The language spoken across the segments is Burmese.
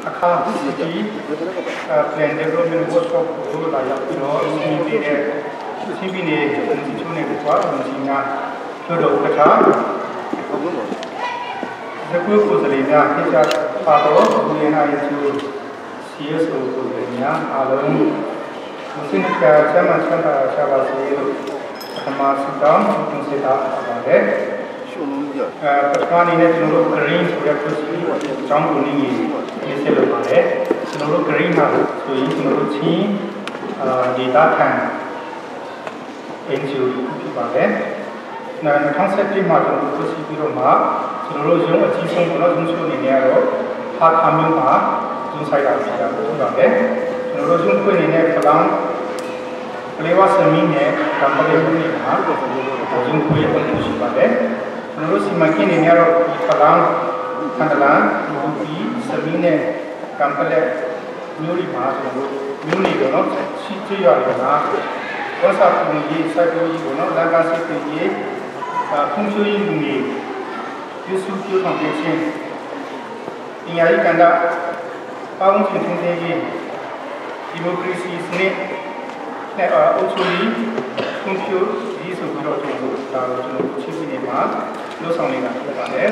아까 시기 플랜 데벨롭먼트 워크숍 도로다 yap기로 시비네 지촌에과 문신가 교도 그타 그 고슬이냐 기자 파도 우리나라 주 CSO 고슬이냐 아론 무슨가 자만 찬다 잡아서 아마스담 공세다 바래 pertanyaan ini green sudah kursi jam kuning ini selama ini green harus so ini sih data kan NGO itu bagai nah konsep ini macam kursi biru mah seluruh yang aji semua unsur ini ada hak kami mah unsur saya ada itu bagai seluruh unsur ini pelan lewat seminyak kami ini mah unsur yang unsur bagai menurut si makin ini ada pelang kandalan rupi semine kampale nyuri mas nyuri dono si cuya dono kosa pungi sabi dono laga si pungi fungsi pungi yusu kyu kompetisi ini ada kanda paung cincin tinggi demokrasi seni uculi fungsi di sebuah contoh dalam cincin ini mas lo sampai nak berada.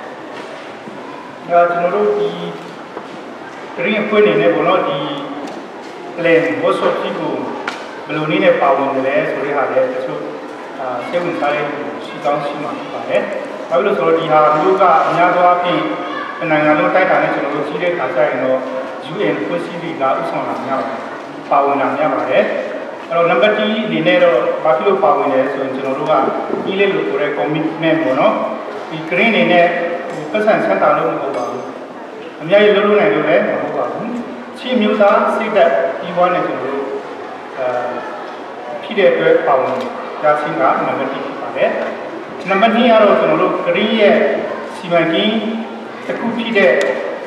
Ya, jenuru di kering pun ini bono di plan bosok itu belum ini pawon deh, sore hari itu seven saya sidang sima berada. Tapi lo sore di hari juga nyata api penanganan tanya jenuru sini kaca ini UN posisi dah usang namanya pawon namanya berada. Kalau nombor tiga ni nero bakal pawon ni so jenuru kan ini lo korek komitmen bono di keren ini pesan saya tahu lo bawa, kami ayat lo ni lo bawa, si muda si dah iwan itu lo tidak berpawon, jadi singa nombor tiga pada, nombor ni aro jenuru keren ye si magi tekuk tidak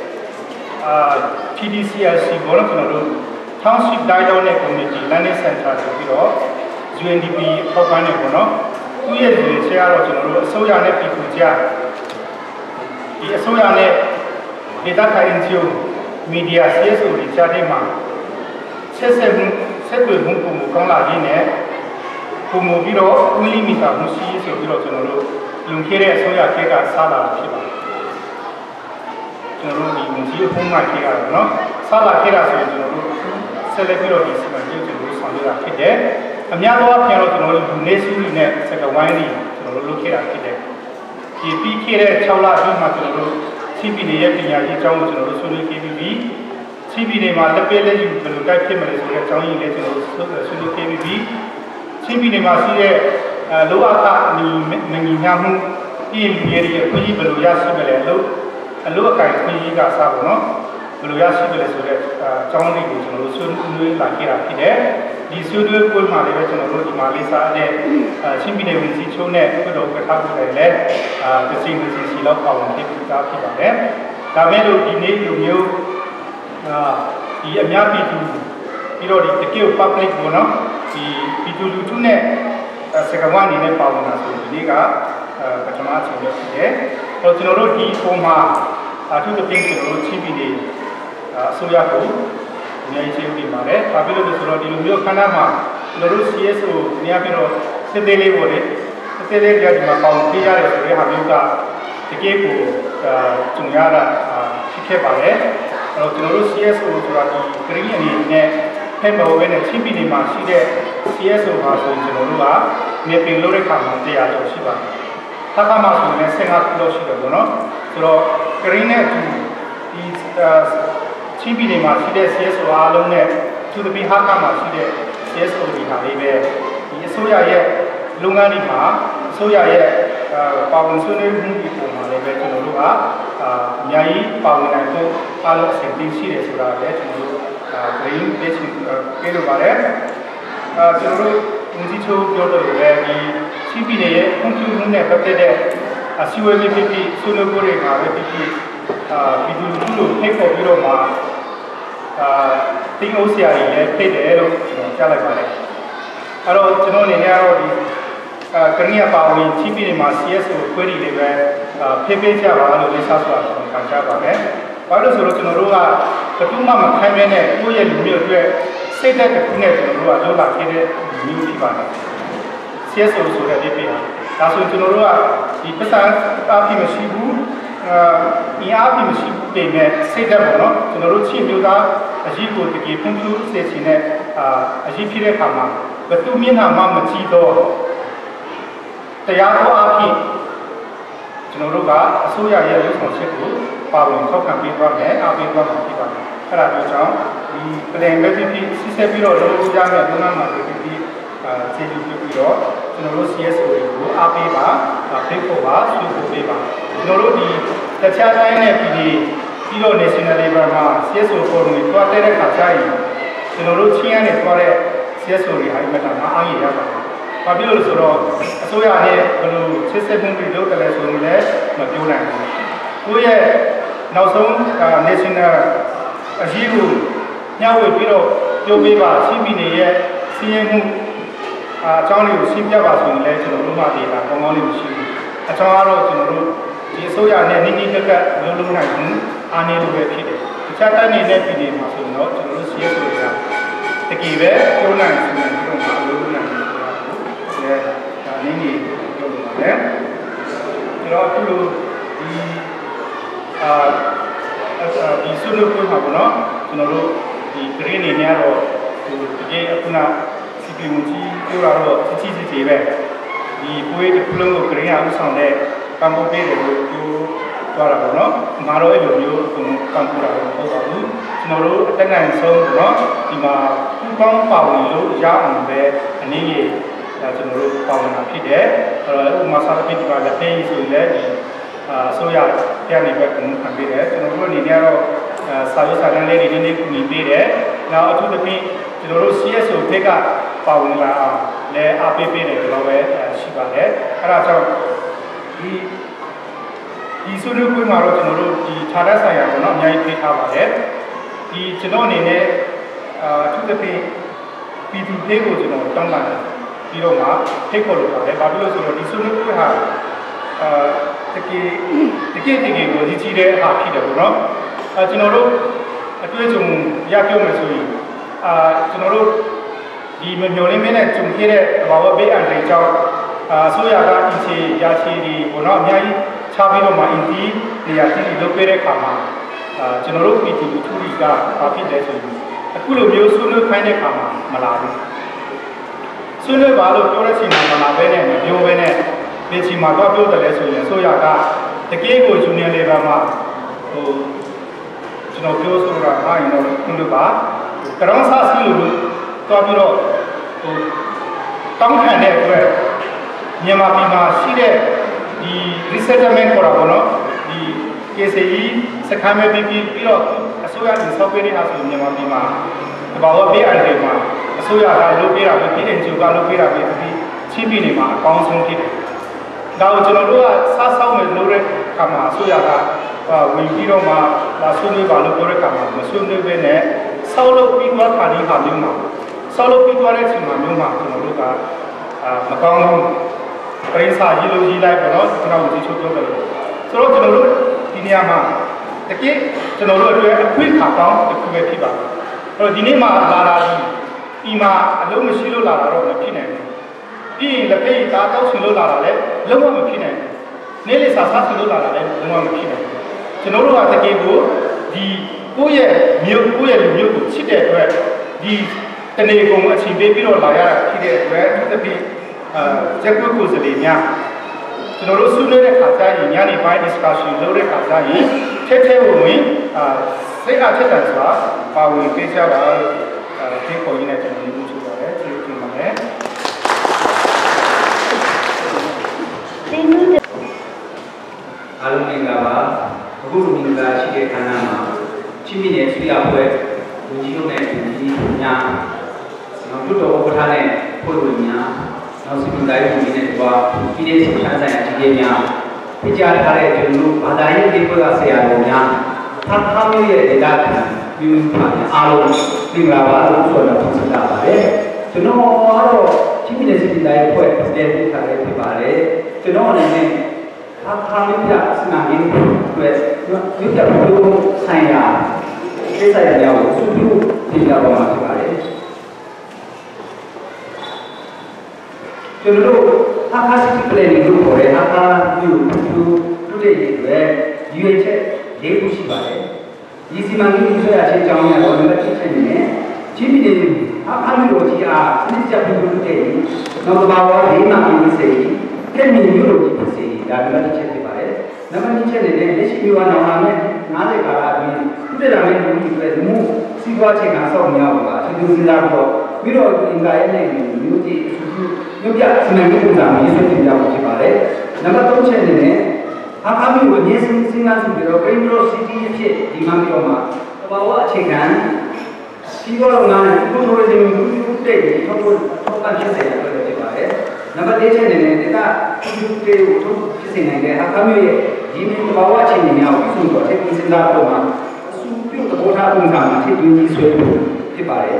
TDCLC bono jenuru Township Dialogue Committee Learning Center itu UNDP program bono tu ye saya jenuru soya ne pikuja di soya ne data NGO media CSO di jadi mah sesuatu hukum kong lagi ne hukum biro uli minta musi so biro jenuru lungkere soya kega salah siapa jenuru di musi hukum kega no salah kega so jenuru selebiro di sini jenuru sambil kega kami ada apa yang jenuru Indonesia ini sekarang ini jenuru kega kega di pikir cawla di mana jenuru CP ni ya punya jauh jenuru sulu KBB CP ni malah lebih lagi jenuru kaki Malaysia jauh ini jenuru sulu KBB CP ni masih luar tak ni menginjamu ini dia kunci belum ya sih bela luar kaki kunci kat sah no belum ya sih bela sudah jauh ni jenuru sulu lagi lagi deh di sudut pun Malaysia jenuru di Malaysia ada CP ni mesti cuma kalau kita buat le kesini silau kawan kita kita kami lu ini lu di amnya itu di tekil public bono di itu lucu ne sekarang ini kawan nasi ini kan pertama sebelum ini kalau jenuru di koma itu penting jenuru CP ni suyaku ni isi di mana tapi lu jenuru di lu kana mah jenuru CSO ni apa lu sedele boleh sedele dia di makau dia ada hari juga tiga jumlah tiga bare kalau jenuru CSO juga di kering ini bahawa ini CP ni masih ada CSO masuk jenuru ni pengeluaran kamu dia jauh sih bang tak masuk ni sangat jauh sih begono kalau kering itu di CP ni masih ada CSO alung ni tu tapi hak masih ada CSO di hari ini ini soya ye lungan ni mah soya ye pawon sunai mungkin pun ada jenuru nyai pawon itu alung senting sih deh sudah ada jenuru green base kelu bare jenuru mungkin tu jodoh di CP ni mungkin mana berbeda siwa pipi sunai boleh ada pipi bidu dulu heko biro mah tinggal usia ini beda lo jalan bare kalau jenuru ni ada di kerja pawon CP ni masih CSO query level pepe jawab lalu lesas lah macam apa 바로 서로 저노로가 그동안 khaiကိုယ့်ရဲ့လူမျိုးအတွက်စိတ်သက်တစ်ခုနဲ့ကျွန်တော်တို့ကလောက်လာခဲ့တဲ့မျိုးဖြစ်ပါတယ် CSO ဆိုတဲ့ဒီပြည်ဒါဆိုကျွန်တော်တို့ကဒီပတ်စံအားဖြင့်မရှိဘူးအင်အားဖြင့်မရှိဘူးပြင်မဲ့စိတ်သက်ပေါ့နော်ကျွန်တော်တို့ချင်းမျိုးသားအကြီးကိုတကယ်ဖွံ့ဖြိုးစေချင်တဲ့အကြီးဖြစ်တဲ့အခါမှာဘယ်သူမျက်နှာမှမကြည့်တော့တရားတော်အားဖြင့်ကျွန်တော်တို့ကအစိုးရရဲ့လုပ်ဆောင်ချက်ကိုပါဝင်ထောက်ခံပေးသွားမယ်အားပေးသွားမှာဖြစ်ပါတယ်အဲ့ဒါကြောင့်ဒီplan ပဲဖြစ်ဖြစ်စစ်ဆက်ပြီးတော့လုပ်လို့ရမယ့်လုပ်ငန်းမှာဖြစ်ဖြစ်ခြေယူပြီးတော့ကျွန်တော်တို့ CSO တွေကိုအားပေးပါဖိတ်ဖို့ပါဆွေးနွေးပေးပါကျွန်တော်တို့ဒီတခြားတိုင်းနဲ့ပြီးတော့ national level မှာ CSO forum တွေတွားတဲ့အခါကျရင်ကျွန်တော်တို့ချင်းရနေတွားတဲ့ CSO တွေဟာဒီမှာအားရရပါတယ်ဘာဖြစ်လို့လဲဆိုတော့အစိုးရနဲ့ဘယ်လိုချစ်ဆက်မှုတွေလုပ်တယ်လဲဆိုရင်လည်းမပြောနိုင်ဘူးကိုယ့်ရဲ့နောက်ဆုံး national အရေးကိုညှဝေပြီးတော့ပြောပေးပါချင်းပြည်နယ်ရဲ့စီးရင်မှုအကြောင်းလေးကိုရှင်းပြပါဆိုရင်လည်းကျွန်တော်တို့မှဒီကကောင်းကောင်းလေးမရှိဘူးအကြောင်းကတော့ကျွန်တော်တို့ဒီအစိုးရနဲ့နိမ့်နိမ့်ကပ်လုံးနိုင်ဘူးအားနည်းလို့ပဲဖြစ်တယ်တခြားတိုင်းနေတဲ့ပြည်နယ်မှာဆိုရင်တော့ကျွန်တော်တို့ CSO တွေကတကယ်ပဲပြောနိုင်တယ်ဆိုရင်တော့မလုပ်နိုင်ဘူးဆိုတာကိုလည်းဒါနည်းနည်းပြောလို့ပါတယ်ကျွန်တော်အခုလိုဒီဆွေးနွေးပွဲမှာပေါ့နော်ကျွန်တော်တို့ဒီ green နေနေတော့ဒီတကယ်အခုနစီပီမကြီးပြောတာတော့ကြီးပဲဒီပွဲတစ်ခုလုံးကို green အောင်ဆောင်တဲ့ကံပေါ်ပေးတယ်လို့ပြောသွားတာပေါ့နော်ငါတို့အဲ့လိုမျိုးကံပေါ်တာတော့ဟုတ်ပါဘူးကျွန်တော်တို့အတက်နိုင်ဆုံးပေါ့နော်ဒီမှာပူပေါင်းပါဝင်လို့ရအောင်ပဲအနေနဲ့ကျွန်တော်တို့ပါဝင်တာဖြစ်တယ်အဲ့တော့ဥပမာစာပေဒီမှာလက်သေးဆိုရင်လည်းဒီဆိုရပြန်နေပဲခံပေးတယ်ကျွန်တော်တို့အနေနဲ့ကတော့စာရေးစာတမ်းလေးတွေနည်းနည်းကူညီပေးတယ်နောက်အထူးသဖြင့်ကျွန်တော်တို့ CSO ဘက်ကပါဝင်လာအောင်လည်းအားပေးပေးတယ်ဒီလိုပဲရှိပါတယ်အဲ့ဒါကြောင့်ဒီဆွေးနွေးပွဲမှာတော့ကျွန်တော်တို့ဒီဌာနဆိုင်ရာပေါ့နော်အများကြီးပေးထားပါတယ်ဒီကျွန်တော်အနေနဲ့အထူးသဖြင့်ပြည်သူတွေကိုကျွန်တော်တောင်းပန်တယ်ပြီးတော့မှဖိတ်ခေါ်လိုပါတယ်ဘာဖြစ်လို့ဆိုတော့ဒီဆွေးနွေးပွဲဟာတကယ်ကိုကြီးတဲ့အခါဖြစ်တယ်ပေါ့နော်ကျွန်တော်တို့အတွေ့အကြုံရပြောမယ်ဆိုရင်ကျွန်တော်တို့ဒီမမျော်လင့်မနဲ့ကြုံခဲ့တဲ့ဘာဝဘေးအန္တရာယ်ကြောင့်ဆိုရကအင်ချီရချီဒီပေါ့နော်အများကြီးချပြီးတော့မှအင်တီနေရာချင်းလုပ်ပေးတဲ့အခါမှာကျွန်တော်တို့ပြည်သူလူထုတွေကဘာဖြစ်လဲဆိုရင်အခုလိုမျိုးဆွေးနွေးခိုင်းတဲ့အခါမှာမလာဘူးဆွေးနွေးပါလို့ပြောတဲ့ချိန်မှာမလာဘဲနဲ့မပြောဘဲနဲ့ဒီချိန်မှာတော့ပြောတယ်လဲဆိုရင်ဆိုရကတကယ်ကိုဂျူနီယာလေဗယ်မှာကျွန်တော်ပြောဆိုတာဟာရင်တော့ခုလိုပါကရောင်းစားစီလို့တော့ပြီးတော့တောင်းခံတဲ့အတွက်မြန်မာပြည်မှာရှိတဲ့ဒီ resettlement ခေါ်တာပေါ့နော်ဒီ KCE စခန်းမဲ့ပြီးတော့အစိုးရတင်ဆောက်ပေးနေတာဆိုမြန်မာပြည်မှာဘာလို့ပေးအပ်တယ်မှာအစိုးရကလုပ်ပေးတာပဲပြည်NGOကလုပ်ပေးတာပဲဒီချင်းပြည်နယ်မှာအကောင်းဆုံးဖြစ်တယ်ဒါကိုကျွန်တော်တို့ကစားဆောက်မယ်လို့တဲ့အခါမှာအစိုးရကဝင်ပြီးတော့မှလာဆွေးနွေးပါလို့ပြောတဲ့အခါမှာမဆွေးနွေးဘဲနဲ့ဆောက်လုပ်ပြီးသွားတာဒီဟာမျိုးမှာဆောက်လုပ်ပြီးသွားတဲ့အချိန်မှာမျိုးမှာကျွန်တော်တို့ကမကောင်းဘူးပရိသတ်ရေးလို့ရေးလိုက်ပေါ့နော်ကျွန်တော်ဒီချိုးပြောတယ်ဆိုတော့ကျွန်တော်တို့ဒီနေရာမှာတကယ်ကျွန်တော်တို့အတွက်အခွင့်အခါကောင်းတစ်ခုပဲဖြစ်ပါတယ်အဲ့တော့ဒီနေ့မှာလာတာဒီမှာအလုံးမရှိလို့လာတာတော့မဖြစ်နိုင်ဘူးပြီးရင်လက်ဖေးသားတောက်ဆင်လို့လာတာလည်းလုံးဝမဖြစ်နိုင်ဘူးနေ့လေစာစားဆင်လို့လာတာလည်းလုံးဝမဖြစ်နိုင်ဘူးကျွန်တော်တို့ကတကယ်ကိုဒီကိုယ့်ရဲ့မျိုးကိုယ့်ရဲ့လူမျိုးကိုချစ်တဲ့အတွက်ဒီတနေ့ကုန်အချိန်ပေးပြီးတော့လာရတာဖြစ်တဲ့အတွက်ဒီတစ်ပြီးချက်ကွက်ကိုစလေများကျွန်တော်တို့ဆွေးနွေးတဲ့ခါကျရင်ညနေပိုင်း discussion လုပ်တဲ့ခါကျရင်ထဲဝင်စိတ်အားထက်သန်စွာပါဝင်ပေးကြပါဒီပေါ်ရင်းနဲ့ကျွန်တော်တို့ချိုးပါတယ်ကျေးဇူးတင်ပါတယ်အားလုံးမင်္ဂလာပါအခုလူမင်္ဂလာရှိတဲ့ခန္ဓာမှာချင်းပြည်နယ်ဆွေးရပွဲလူကြီးတို့နဲ့လူကြီးများနောက်တို့တော်ဥပထားတဲ့ဖွဲ့ဝင်များနောက်စီမံတိုင်းလူကြီးနဲ့တွားပြည်နယ်စီမံဆိုင်ရာကြီးကြီးများပြကြထားတဲ့ကျွန်တော်တို့ဘာသာရေးဒီဖွဲ့ကဆရာတော်များဖတ်ထားမျိုးရဲ့ဒေတာခံပြုပါအားလုံးမင်္ဂလာပါလို့ဆိုတော့ဆက်တာပါတယ်ကျွန်တော်ကတော့ချင်းပြည်နယ်စီမံတိုင်းဖွဲ့ပြည်နယ်ထားတဲ့ဖြစ်ပါတယ်ကျွန်တော်အနေနဲ့ 하하미야 스나긴 왜 유자 보고 사이야 회사야냐고 수주 되냐고 말해. 저도 하하시 플래닝을 보래 하하 유유루데 왜 유해체 내부시 말해. 이시만이 있어야 제 정의하고 내가 지체네. 지민이 하하미로 지야 진짜 비루데 너도 봐봐 내만 있으세요. 팬이 유로지 있으세요. 나도 지체 말해. 나만 지체네 내시비와 나오면 나를 가라니 그때라면 우리 그래 너무 시과체 가서 오냐고가 저도 생각하고 위로 인가에는 유지 여기 지난 공장이 있었냐고 지 말해. 나만 또 채네. 하하미 원예 생산 수비로 그린로 시티 피 디망이로마 와와 체간 이거로만 이거 도와주면 그때 토간 시세야 그러지 말해. 나만 대체는 내가 그때 시세는데 하하미의 이민 와와 체님이야 무슨 거 대신 생각하고만 수비도 보다 공장만 체중이 쇠고 지 말해.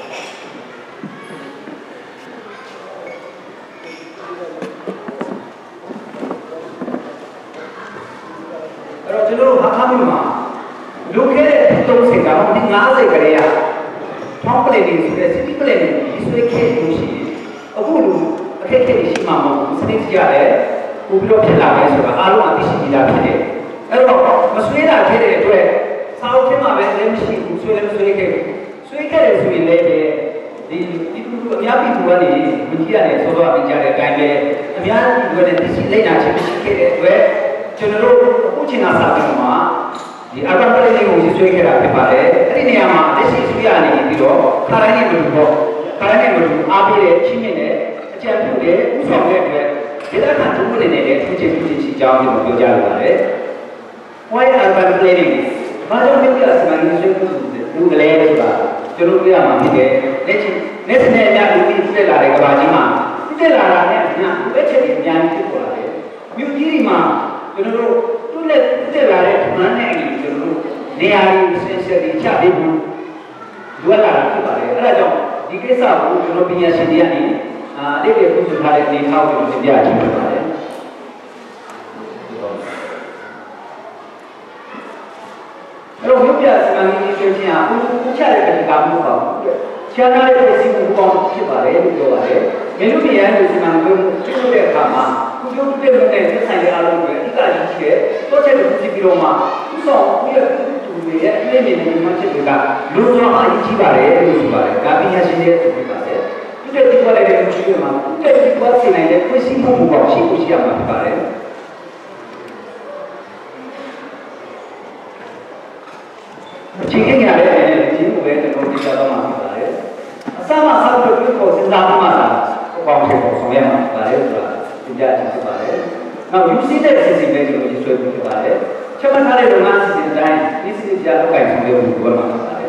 저도 하하미마 이렇게 동생과 우리 나세 그래야 톰플레니 수에 시티플레니 이수에 케이시 어부로 케이케이 심마모 스니지야래 우비로 필라게 소가 알로한테 시기다 피데 에로 마수에다 케데 왜 사오케마베 렘시 수에케레 수이레베 이 미야비 부가니 문지야네 소도아 민자레 가이베 미야비 부가네 디시 레나 치비시케레 왜 저는 호치나 사람마 이 아반플레닝 옷이 수행해라 해봐래. 그러니야마 대시 수야니 비로 카라니 물고 아비의 치면에 제한표에 우성에 대단한 두분의 투지 시장을 보여줘야 말해. Why 아반플레닝? 맞아 믿기라스만 누구래가 저는 그야마 이게 내신에야 우리 그때라래 가지마 그때라라네 그냥 외쳐지 그냥 듣고 라래. 뮤지리마 저는 그때라래 그만해 저는 내 아이 센서리 차비고 누가라 그말해. 그래서 이게 사고 저는 그냥 신이야니 내게 무슨 말에 네 하고 좀 이야기 좀 말해. 여러분 옆에서만 이제 그냥 우차를 가지고 가면 지하나에 대해서 공부하고 싶어래 이거 말해. 메뉴비에 대해서만 그 친구들 가마 그쪽 때문에 세상에 알아보는 거야. 이까지 이게 또제도 굳이기로만 우선 우리가 이래면은 이만치가 루트가 이지바래 루트바래 가비냐시에 두기바래 그때 디바래 되는 주요만 그때 디바스나이데 그 신부부가 신부시야만 바래. 지경이 아래 진부에 되는 디자도만 바래. 사마 사도 그거 생각하마다 광세고 소매만 바래. 진짜 진짜 바래. 나 유시대 시스템에 좀 있어야 될 바래. 처음 살에 로만 시스템 이 시스템이 가이 성대로 그걸 말하는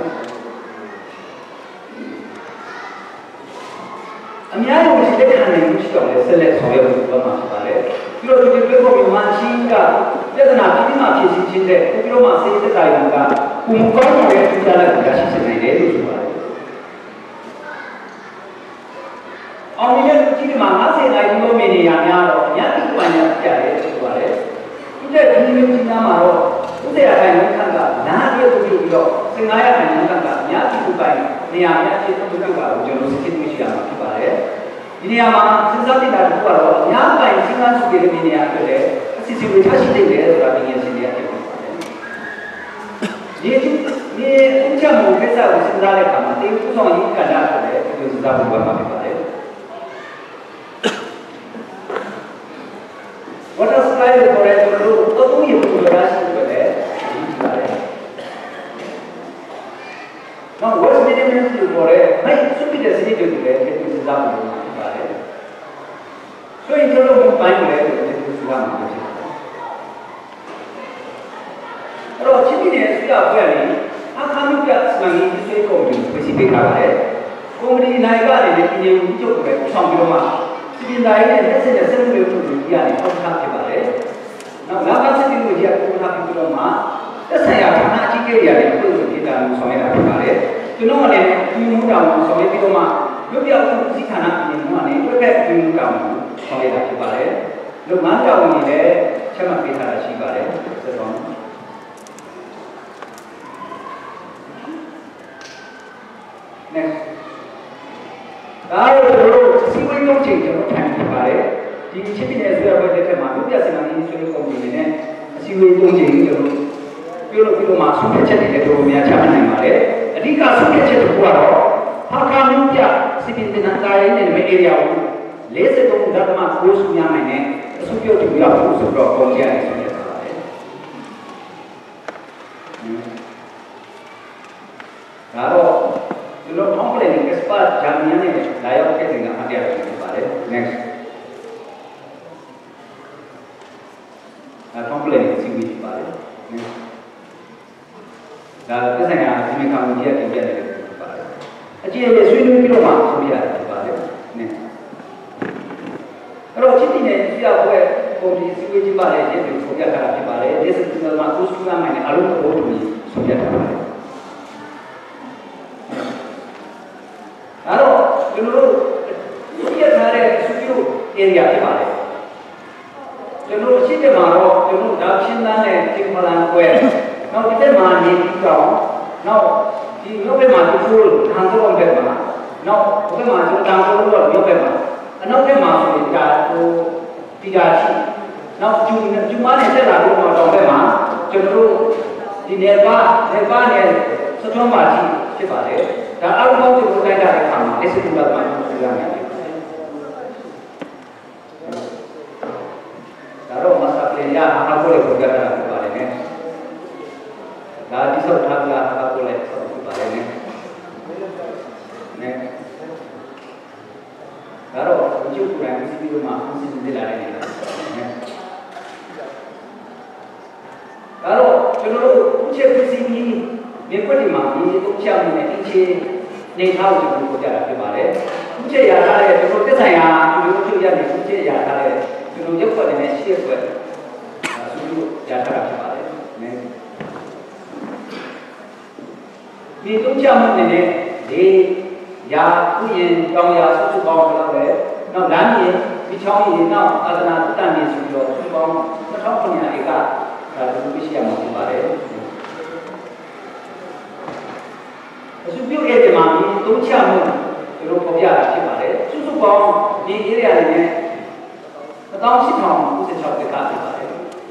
아미야요 시대 하는 것이죠. 셀렉 성대로 그걸 말하는 그리고 이제 그거만 신가 제가 피디마 피신인데 그거만 세대 다이가 공부하는 주자는 우리가 시스템에 내려주는 거예요. 어미는 지금만 하세나 이놈이 야냐로 야기 관련 자에 주고래. 이제 이놈이 지나마로 우대야 가는 간다. 나한테 도리로 생각해야 하는 간다. 야기 구간 내야야 지도가 우주로 스키무시야 말해. 이내야만 신사들이 나르고로 야가인 시간 속에 되면이야 그래. 시스템을 다시 되게 돌아다니는 시대야 네 혼자 뭐 회사하고 신사를 가면 내 구성이 있잖아 그래. 그 신사 공부를 하면 water supply required to do तो ये प्रोग्राम है now what's minimum required मैं सुबह जैसे ही जो है तो इंतजाम होना है तो इन दोनों को पाएंगे तो इंतजाम होना चाहिए और अच्छी भी है इसका अपने हम क्या समझी जिससे कॉम्प्यूटर किसी भी काम है कॉम्प्यूटर नाइका ने लेकिन ये उनकी जो है संभवमा सिविलाइने मेसेज सेंटर में दिया है और था के बारे ना लाभा से दिन में दिया को था के मा ऐसा या खाना अच्छी के या है तो kita समय ना के बारे चुनाव ने क्यों डाउन समय भी मा जो भी आपको किसी खाना पीने में ने तो क्या क्यों डाउन समय ना के बारे लोग मान डाउन नहीं है ချက်မှတ်ပေးထားတာရှိပါတယ်ဆိုတော့next ဒါတို့စီဝေးလုံးချိန်ကျွန်တော်ထိုင်ပြပါတယ်ဒီချစ်တဲ့ဆိုရဘက်တဲ့မှာလူပြစင်မှာဒီဆွေးနွေးကုန်ပြီနဲ့အစီအဝေးလုံးချိန်ကျွန်တော်ပြောလို့မှဆုံးဖြတ်ချက်တွေလည်းတော်များချမှတ်နိုင်ပါတယ်အဓိကဆုံးဖြတ်ချက်တစ်ခုကတော့ဟာကာမျိုးပြစီပင်တင်နာရေးနဲ့ဧရိယာကို43.9စုများနိုင်တဲ့အစုပြုတ်တူရောက်ဖို့ဆိုတော့ပုံကြရည်ဆိုနေပါတယ်ဒါတော့ဒီလို complex expert ဂျာမနီနဲ့လာရောက်ခဲ့တဲ့ကအတရားဖြစ်ပါတယ် next complex စီးပြီးဖြစ်ပါတယ် next ဒါသက်ဆိုင်ရာဒီမေခါမကြီးရဲ့တင်ပြတယ်ဖြစ်ပါတယ်အကြည့်ရဆွေးနွေးပြီးတော့မှဆုံးဖြတ်ရတယ်ဖြစ်ပါတယ် next အဲ့တော့ချစ်တင်တဲ့ဆရာဘွဲပုံဒီစီဝေးကြီးပါလေဒီလိုဆုံးဖြတ်တာဖြစ်ပါတယ်ဒီစက်တင်ဘာမှာကိုစူလာမိုင်းနဲ့အလုံးတော်တူဆုံးဖြတ်တာပါအဲ့တော့ကျွန်တော်တို့ပြည့်ထားတဲ့စုပြု area ဖြစ်ပါတယ်ကျွန်တော်ရှိတဲ့မှာတော့ကျွန်တော်ဒါရှင်းတန်းတဲ့တင်ပလန်ကွဲနောက်ဒီဘက်မှာနေပြီးတော့နောက်ဒီမြို့ဘက်မှာတူထန်တော့ဘက်မှာနောက်ဘက်မှာကျွန်တော်တောင်တော့မြို့ဘက်မှာအနောက်ဘက်မှာဆိုရင်ဒါဟိုတီတာရှိနောက်ကျူမနဲ့ဆက်လာတော့တောင်ဘက်မှာကျွန်တော်တို့ဒီနယ်ပါနဲ့စထွန်းပါရှိဖြစ်ပါတယ်ဒါအောက်ပေါင်းကိုတိုင်းတာတဲ့အခါမှာလက်စတူလာမှပြောရမယ်ဒါတော့မစာပြေရအခါကိုလည်းပြောကြတာဖြစ်ပါတယ်နဲ့ဒါဒီစောက်ထားပြအခါကိုလည်းဆောက်ဖြစ်ပါတယ်နဲ့ဒါတော့ကျုပ်ကိုယ်တိုင်ပြီးတော့မှအစီအစဉ်လာနေတယ်ဒါတော့ကျွန်တော်တို့ဥချက်ပစ္စည်းကြီးမြေခွက်တွေမှာဒီတုံးချမှုနဲ့အချင်းနေထားကိုကျွန်တော်ပြောပြတာဖြစ်ပါတယ်ဥချက်ရထားတဲ့ကျွန်တော်တက်ဆိုင်ရာဒီလိုချုပ်ရတယ်ဥချက်ရထားတဲ့ကျွန်တော်ရုပ်ခွက်တွေနဲ့ရှေ့ခွက်ဆိုလို့ရထားတာဖြစ်ပါတယ်ဒီတုံးချမှုနဲ့ဒီရာဥယျာဉ်တောင်ရာစုပေါင်းတော့ပဲနောက်လမ်းကြီးဒီချောင်းကြီးနောက်အာသနာတန်နေဆိုပြီးတော့စုပေါင်း2900ဧကဒါလူပြရှိရမှာဖြစ်ပါတယ်အစုပြုတ်ရဲ့ဒီမှာဒီသုံးချမှုဒီလိုပေါ်ပြတာဖြစ်ပါတယ်စုပေါင်းဒီ area တွေနဲ့18096ဧကဖြစ်ပါတယ်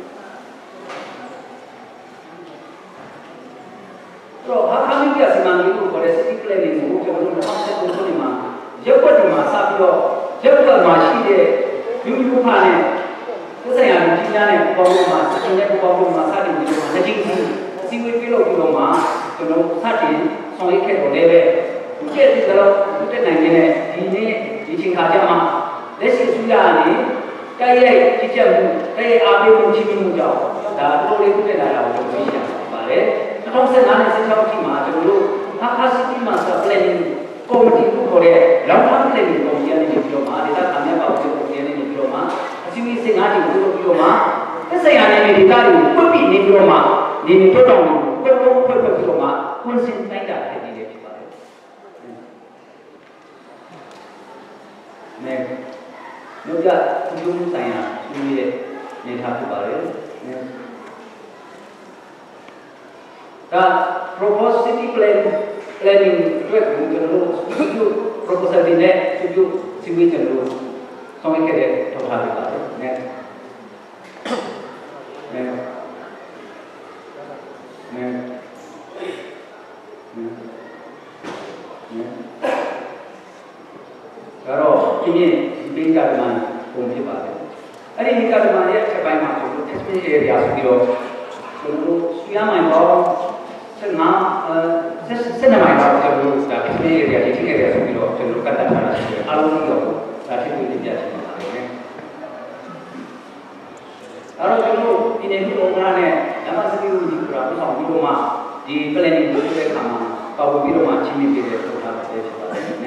တော့ဟာခမင်းပြစီမံကိန်းကိုခေါ်တဲ့ city planning ကိုကျွန်တော်တို့2019ခုနှစ်မှာရုပ်ွက်ဒီမှာစပြီးတော့ရုပ်ွက်မှာရှိတဲ့လူလူဖာနဲ့သက်ဆိုင်ရာလူကြီးများနဲ့ပေါင်းလို့မှာစတင်တဲ့ပေါင်းလို့မှာစတင်ပြီးတော့လက်ချင်းစီဝေးပြုလုပ်ပြီးတော့မှကျွန်တော်စတင်ဆောင်ရွက်ခဲ့တော့လည်းပဲဒီကျက်ဒီတော့ဒီတက်နိုင်နေတဲ့ဒီနေ့ဒီချိန်ခါကျမှလက်ရှိစုရအနေတိုက်ရိုက်ကြည့်ချက်မှုတိုက်ရိုက်အားပေးမှုချင်းမှုကြောင့်ဒါတော်လေးပြည့်လာတာကိုသိရပါတယ်2015နဲ့16ခုမှာကျွန်တော်တို့အခါစီတီမှာ planning ကော်မတီကိုခေါ်တဲ့ long term planning ကော်မတီကနေပြီးတော့မှဒေတာခံရပါဖို့ကော်မတီကနေပြီးတော့မှအစည်းအဝေး15ချိန်ကိုလုပ်ပြီးတော့မှသက်ဆိုင်ရာနယ်မြေဒေတာတွေကိုပွင့်ပြီးနေပြီးတော့မှနေနေတော့တော့ကိုယ်ကိုယ်ဖွဲ့ပြီးတော့မှကွန်စင်တိုင်းတာဖြစ်နေတယ်ဖြစ်ပါတယ်။နဲ့တို့ကြဒီလိုဆိုင်ရာသူရဲ့နေထားဖြစ်ပါတယ်။ဒါ proposed city planning အတွက်ကိုကျွန်တော်တို့ proposal တွေနဲ့သူစီဝေးကျွန်တော်တို့ဆောင်ရွက်ခဲ့တဲ့ထောက်ထားပေးပါတယ်။ next ဒါတော့ဒီနေ့ဒီပင်ကမှပုံဖြစ်ပါတယ်။အဲ့ဒီကမှရဲ့ချက်ပိုင်းမှာကျွန်တော်တို့ explain area ဆိုပြီးတော့ကျွန်တော်တို့ဆွေးနွေးမှာပေါ့ဆက်မိုင်ပါကျွန်တော်တို့ဒါ explain area တွေထိခဲ့တယ်ဆိုပြီးတော့ကျွန်တော်တို့ကတ်တာထားတာရှိတယ်အားလုံးတော့ဒါထိတွေ့ပြပြချင်ပါတယ်။အဲ့တော့ကျွန်တော်တို့ဒီနေ့ဒီပုံမှန်နဲ့ဓမ္မစတိဝိဒီပရာကိုဆောင်ပြီးတော့မှဒီ planning လုပ်တဲ့အခါမှာပါဝင်ပြီးတော့မှချင်းမြင်ပြတဲ့ပုံထားပဲဖြစ်ပါတယ်။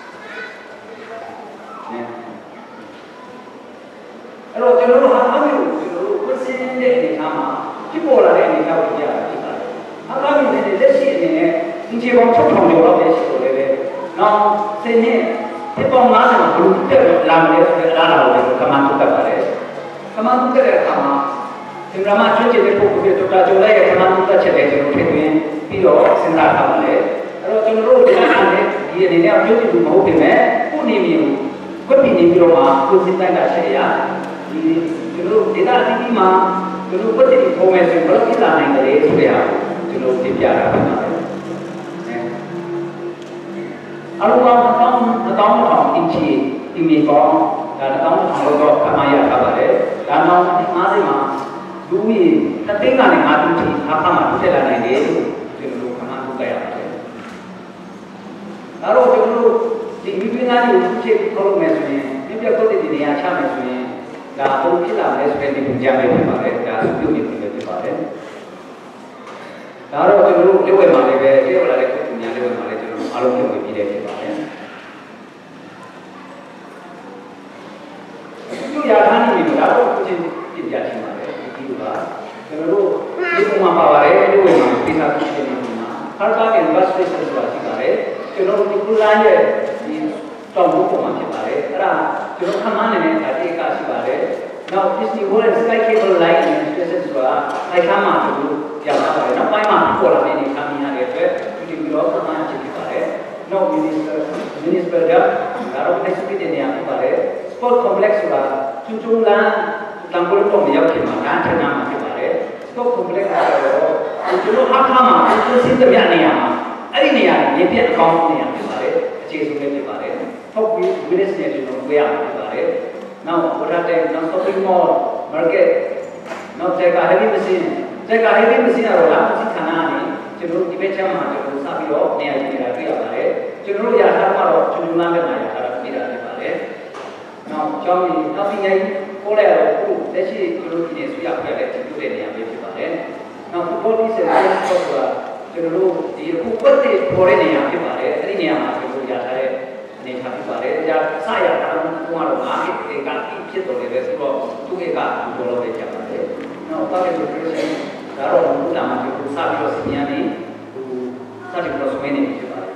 အဲ့တော့ကျွန်တော်တို့ဟာအမျိုးကျွန်တော်တို့ကိုယ်စင်းတဲ့အနေအထားမှာဖြစ်ပေါ်လာတဲ့အနေအထားကိုပြရတာဖြစ်ပါတယ်။အခါမျိုးနဲ့လက်ရှိအနေနဲ့ဒီခြေပေါင်း6000ကျော်လောက်ပဲရှိတော့လေ။နောက်စင်းနဲ့ဒီပေါင်း90မှာဘယ်လိုတက်လာမလဲဆိုတဲ့အလားအလာကိုကမှန်းထုတ်တတ်ပါတယ်။ကမှန်းထုတ်တဲ့အခါမှာကျွန်တော်မှကျွတ်ကျင်တဲ့ပုံကိုတော်တာကြုံလိုက်ရဲ့ခဏမှတ်ချက်တယ်ကျွန်တော်ထည့်သွင်းပြီးတော့စဉ်းစားထားပါလေအဲ့တော့ကျွန်တော်တို့ဒီအနေနဲ့ဒီအနေနဲ့ကျွတ်ကျင်မှုမဟုတ်ပေမဲ့ကိုနေမျိုးကွက်ပြင်းနေပြီးတော့မှကိုစဉ်းစားတာချက်ရဒီကျွန်တော်တို့ဒေတာအသီးသီးမှာကျွန်တော်ကွက်တင်ပုံမဲ့ဆိုဘယ်လိုဖြစ်လာနိုင်တယ်ဆိုတဲ့ဟာကိုကျွန်တော်သိပြတာပါအားလုံးပေါင်း1000အင်ချီဒီမီကောဒါ1000လောက်တော့ခမရထားပါတယ်ဒါနောက်50မှာလူကြီးတစ်သိန်းကနေ5သိန်းထိအခါမှာဖြစ်လာနိုင်တယ်လို့ကျွန်တော်တို့ခမထုတ်ကြရပါတယ်ဒါတော့ကျွန်တော်တို့ဒီမိပညာတွေကိုတစ်ချက်ထုတ်လို့မယ်ဆိုရင်ပြပြကုတ်တဲ့နေရာချမယ်ဆိုရင်ဒါပုံဖြစ်လာမယ်ဆိုတဲ့ဒီပုံကြမ်းပဲဖြစ်ပါတယ်ဒါစုပြုတ်နေပြီဖြစ်ပါတယ်ဒါတော့ကျွန်တော်တို့လက်ဝဲမှာလည်းပဲလက်ဝဲလာတဲ့ကုတ်ညာလက်ဝဲမှာလည်းကျွန်တော်အားလုံးပြုတ်ပြီးပြည့်တယ်ဖြစ်ပါတယ်ဒီရာထမ်းနေပြီဒါတော့ကိုချင်းပြပြချင်းပါပဲဒီလိုပါကျွန်တော်တို့ဒီပုံမှာပါပါတယ်လက်ဝဲမှာဒီစားဖြစ်နေမှာခါကားကဘတ်စတေးရှင်းဆိုတာရှိပါတယ်ကျွန်တော်တို့ဒီကုလားရဲ့ဒီတောင်ဘုတ်ပုံမှာဖြစ်ပါတယ်အဲ့ဒါကျွန်တော်ခမန်းနေတဲ့ဒါတိကရှိပါတယ်နောက် Disney World Sky Cable Line and Spaces ဆိုတာအဲ့ခါမှာကျွန်တော်ပြောင်းလာပါတယ်နောက်ပိုင်းမှာပေါ်လာတဲ့အနေခါမြင်ရတဲ့အတွက်ဒီပြီးတော့ခမန်းဖြစ်ပါတယ်နောက် Municipal ဒါတော့ next week နေရာဖြစ်ပါတယ် Sport Complex ဆိုတာကျူးကျူးလန်းတံပိုးတော့မရောက်ခင်မှာဒါထနာမှာဖြစ်ပါတယ် Sport Complex ကတော့ကျွန်တော်အခါမှာကျူးစင်းတဲ့နေရာမှာအဲ့ဒီနေရာနေပြအကောင်းနေရာဖြစ်ပါတယ်အခြေစုံလေးဖြစ်ပါတယ်ထောက်ပြီး business နဲ့ကျွန်တော်တွေ့ရမှာဖြစ်ပါတယ်နောက် water tank နောက် shopping mall market နောက် Jeka heavy machine ကတော့လာစီဌာနကနေကျွန်တော်ဒီဘက်ချမ်းမှာကျွန်တော်စပြီးတော့နေရာကြီးနေတာတွေ့ရပါတယ်ကျွန်တော်တို့ရထားမှာတော့ကျွန်တော်လမ်းဘက်မှာရထားတာပြတာဖြစ်ပါတယ်နောက်ကျောင်းကြီးနောက်ပြည်နယ်ကိုလည်းအခုလက်ရှိကျွန်တော်ဒီနေဆွေးရပြတဲ့ဒီလိုတဲ့နေရာပဲဖြစ်ပါတယ်နောက် football team ဆိုတာကျွန်တော်တို့ဒီအခုပတ်တဲ့ပေါ်တဲ့နေရာဖြစ်ပါတယ်အဲ့ဒီနေရာမှာကျွန်တော်ရထားတဲ့အနေထားဖြစ်ပါတယ်ဒါစရတာကတော့ငါးခေတ်ကဖြစ်တော်တယ်ဆိုတော့သူ့ရဲ့ကဘူတော်ပဲဖြစ်ပါတယ်နောက်တားတဲ့ preparation ဒါတော့ဘုရားမှာကျွန်တော်စပြီးတော့စီမံနေဟိုစတဲ့ process နေဖြစ်ပါတယ်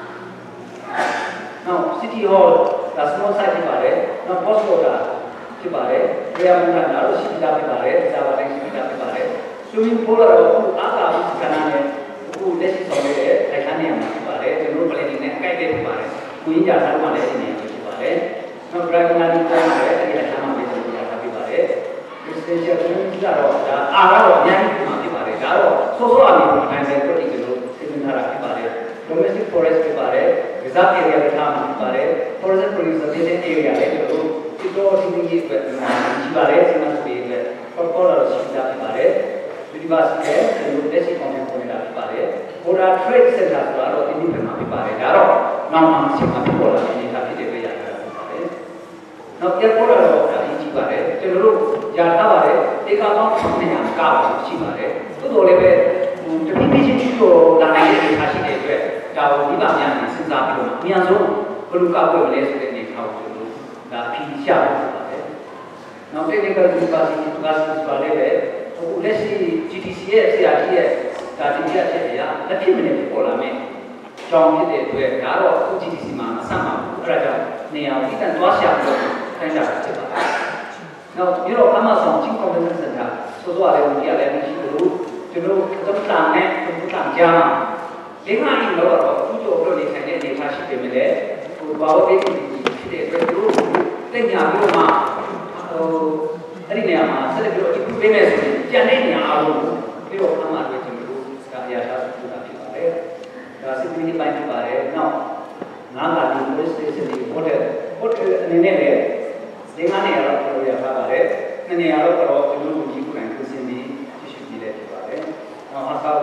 နောက် city hall ဒါ small size ဖြစ်ပါတယ်နောက် post order ဖြစ်ပါတယ်တရားမနာဒါတော့ရှိတာဖြစ်ပါတယ်ဒါပါတိုင်းရှိတာဖြစ်ပါတယ် swimming pool တော့အားသာပြီးခဏနဲ့အခုလက်ရှိဆောင်နေတဲ့ထိုင်ခန်းနေရာမှာဖြစ်ပါတယ်ကျွန်တော်တို့ planning နဲ့အကိုက်ပဲဖြစ်ပါတယ်ကိုကြီးကြထားမှလည်းနေရာဖြစ်ပါတယ်နောက် private landing ကိုလည်းအဲ့ဒီထားမှပဲကျွန်တော်ရထားဖြစ်ပါတယ် extension ကတော့ဒါအားတော့အများကြီးမှာဖြစ်ပါတယ်ဒါတော့စောစောအနေနဲ့ထိုင်တဲ့ပြည်ကျွန်တော်သိနေတာဖြစ်ပါတယ် domestic forest ဖြစ်ပါတယ် reserve area တွေထားမှာဖြစ်ပါတယ် forest preservation area လည်းကျွန်တော်တို့ဒီတော့ဒီနည်းအတွက်ရှိပါတယ်စီမံပေးအတွက် proposal ရှိတာဖြစ်ပါတယ် university ရဲ့ကျွန်တော်လက်ရှိ content ပေါ်နေတာဖြစ်ပါတယ် border trade center ဆိုတာတော့ဒီနေ့မှာဖြစ်ပါတယ်ဒါတော့နောက်မှစီမံပေါ်လာနေတာဖြစ်တဲ့ပြရတာဖြစ်ပါတယ်နောက် airport တော့ဒါကြီးရှိပါတယ်ကျွန်တော်တို့ရထားပါတယ်ဧကပေါင်း900ကားရှိပါတယ်သို့တော်လည်းပဲတပိပိချင်းတို့လာနိုင်တဲ့အခါရှိတဲ့အတွက်ဒါကိုဒီပါများစဉ်းစားပြီးတော့အများဆုံးဘယ်လိုကောက်ွယ်မလဲဆိုတဲ့အနေထားကိုကျွန်တော်ဒါဖြေရှာပါပါတယ်နောက် technical university ဆိုတာလည်းပဲဟိုလက်ရှိ GTC ရဲ့ဆရာကြီးရဲ့ဒါဒီပြချက်တွေကလက်ဖြစ်မနေပေါ်လာမယ်ကြောင်းဖြစ်တဲ့အတွက်ဒါတော့အခု GTC မှာအဆံမှာအဲ့ဒါကြောင့်နေရာကိုအတန်သွားရှာပြီးတော့ခိုင်းတာဖြစ်ပါတယ်နောက်ပြီးတော့ Amazon Chief Competence Center ဆိုတော့လည်းဒီကလည်းမရှိဘူးကျွန်တော်တို့တမ်းနဲ့ပုံစံကြားမှာဒီမှာအင်းတော့သူ့တို့နေထိုင်တဲ့အနေထားရှိပေမဲ့လည်းဟိုဘာလို့ဒီဖြစ်တဲ့အတွက်တို့တက်ညာပြီးတော့မှဟိုအဲ့ဒီနေရာမှာဆက်လက်ပြီးတော့ဒီပေးမယ်ဆိုရင်ကြံတဲ့နေရာအားလုံးပြီးတော့အမှန်ပဲကျွန်တော်တို့ဒါအရာထားစုတာဖြစ်ပါတယ်ဒါစစ်ပြီးပိုင်းဖြစ်ပါတယ်နောက်ငါးပါးဒီ police station ဒီ hotel အနေနဲ့လည်းဒီငါးနေရာတော့ကျွန်တော်ရထားပါတယ်နှစ်နေရာတော့ကျွန်တော်တို့ကြီးကိုယ်တိုင်ပြင်ဆင်ပြီးကြည့်ရှုကြည့်လိုက်ဖြစ်ပါတယ်နောက်အဆောက်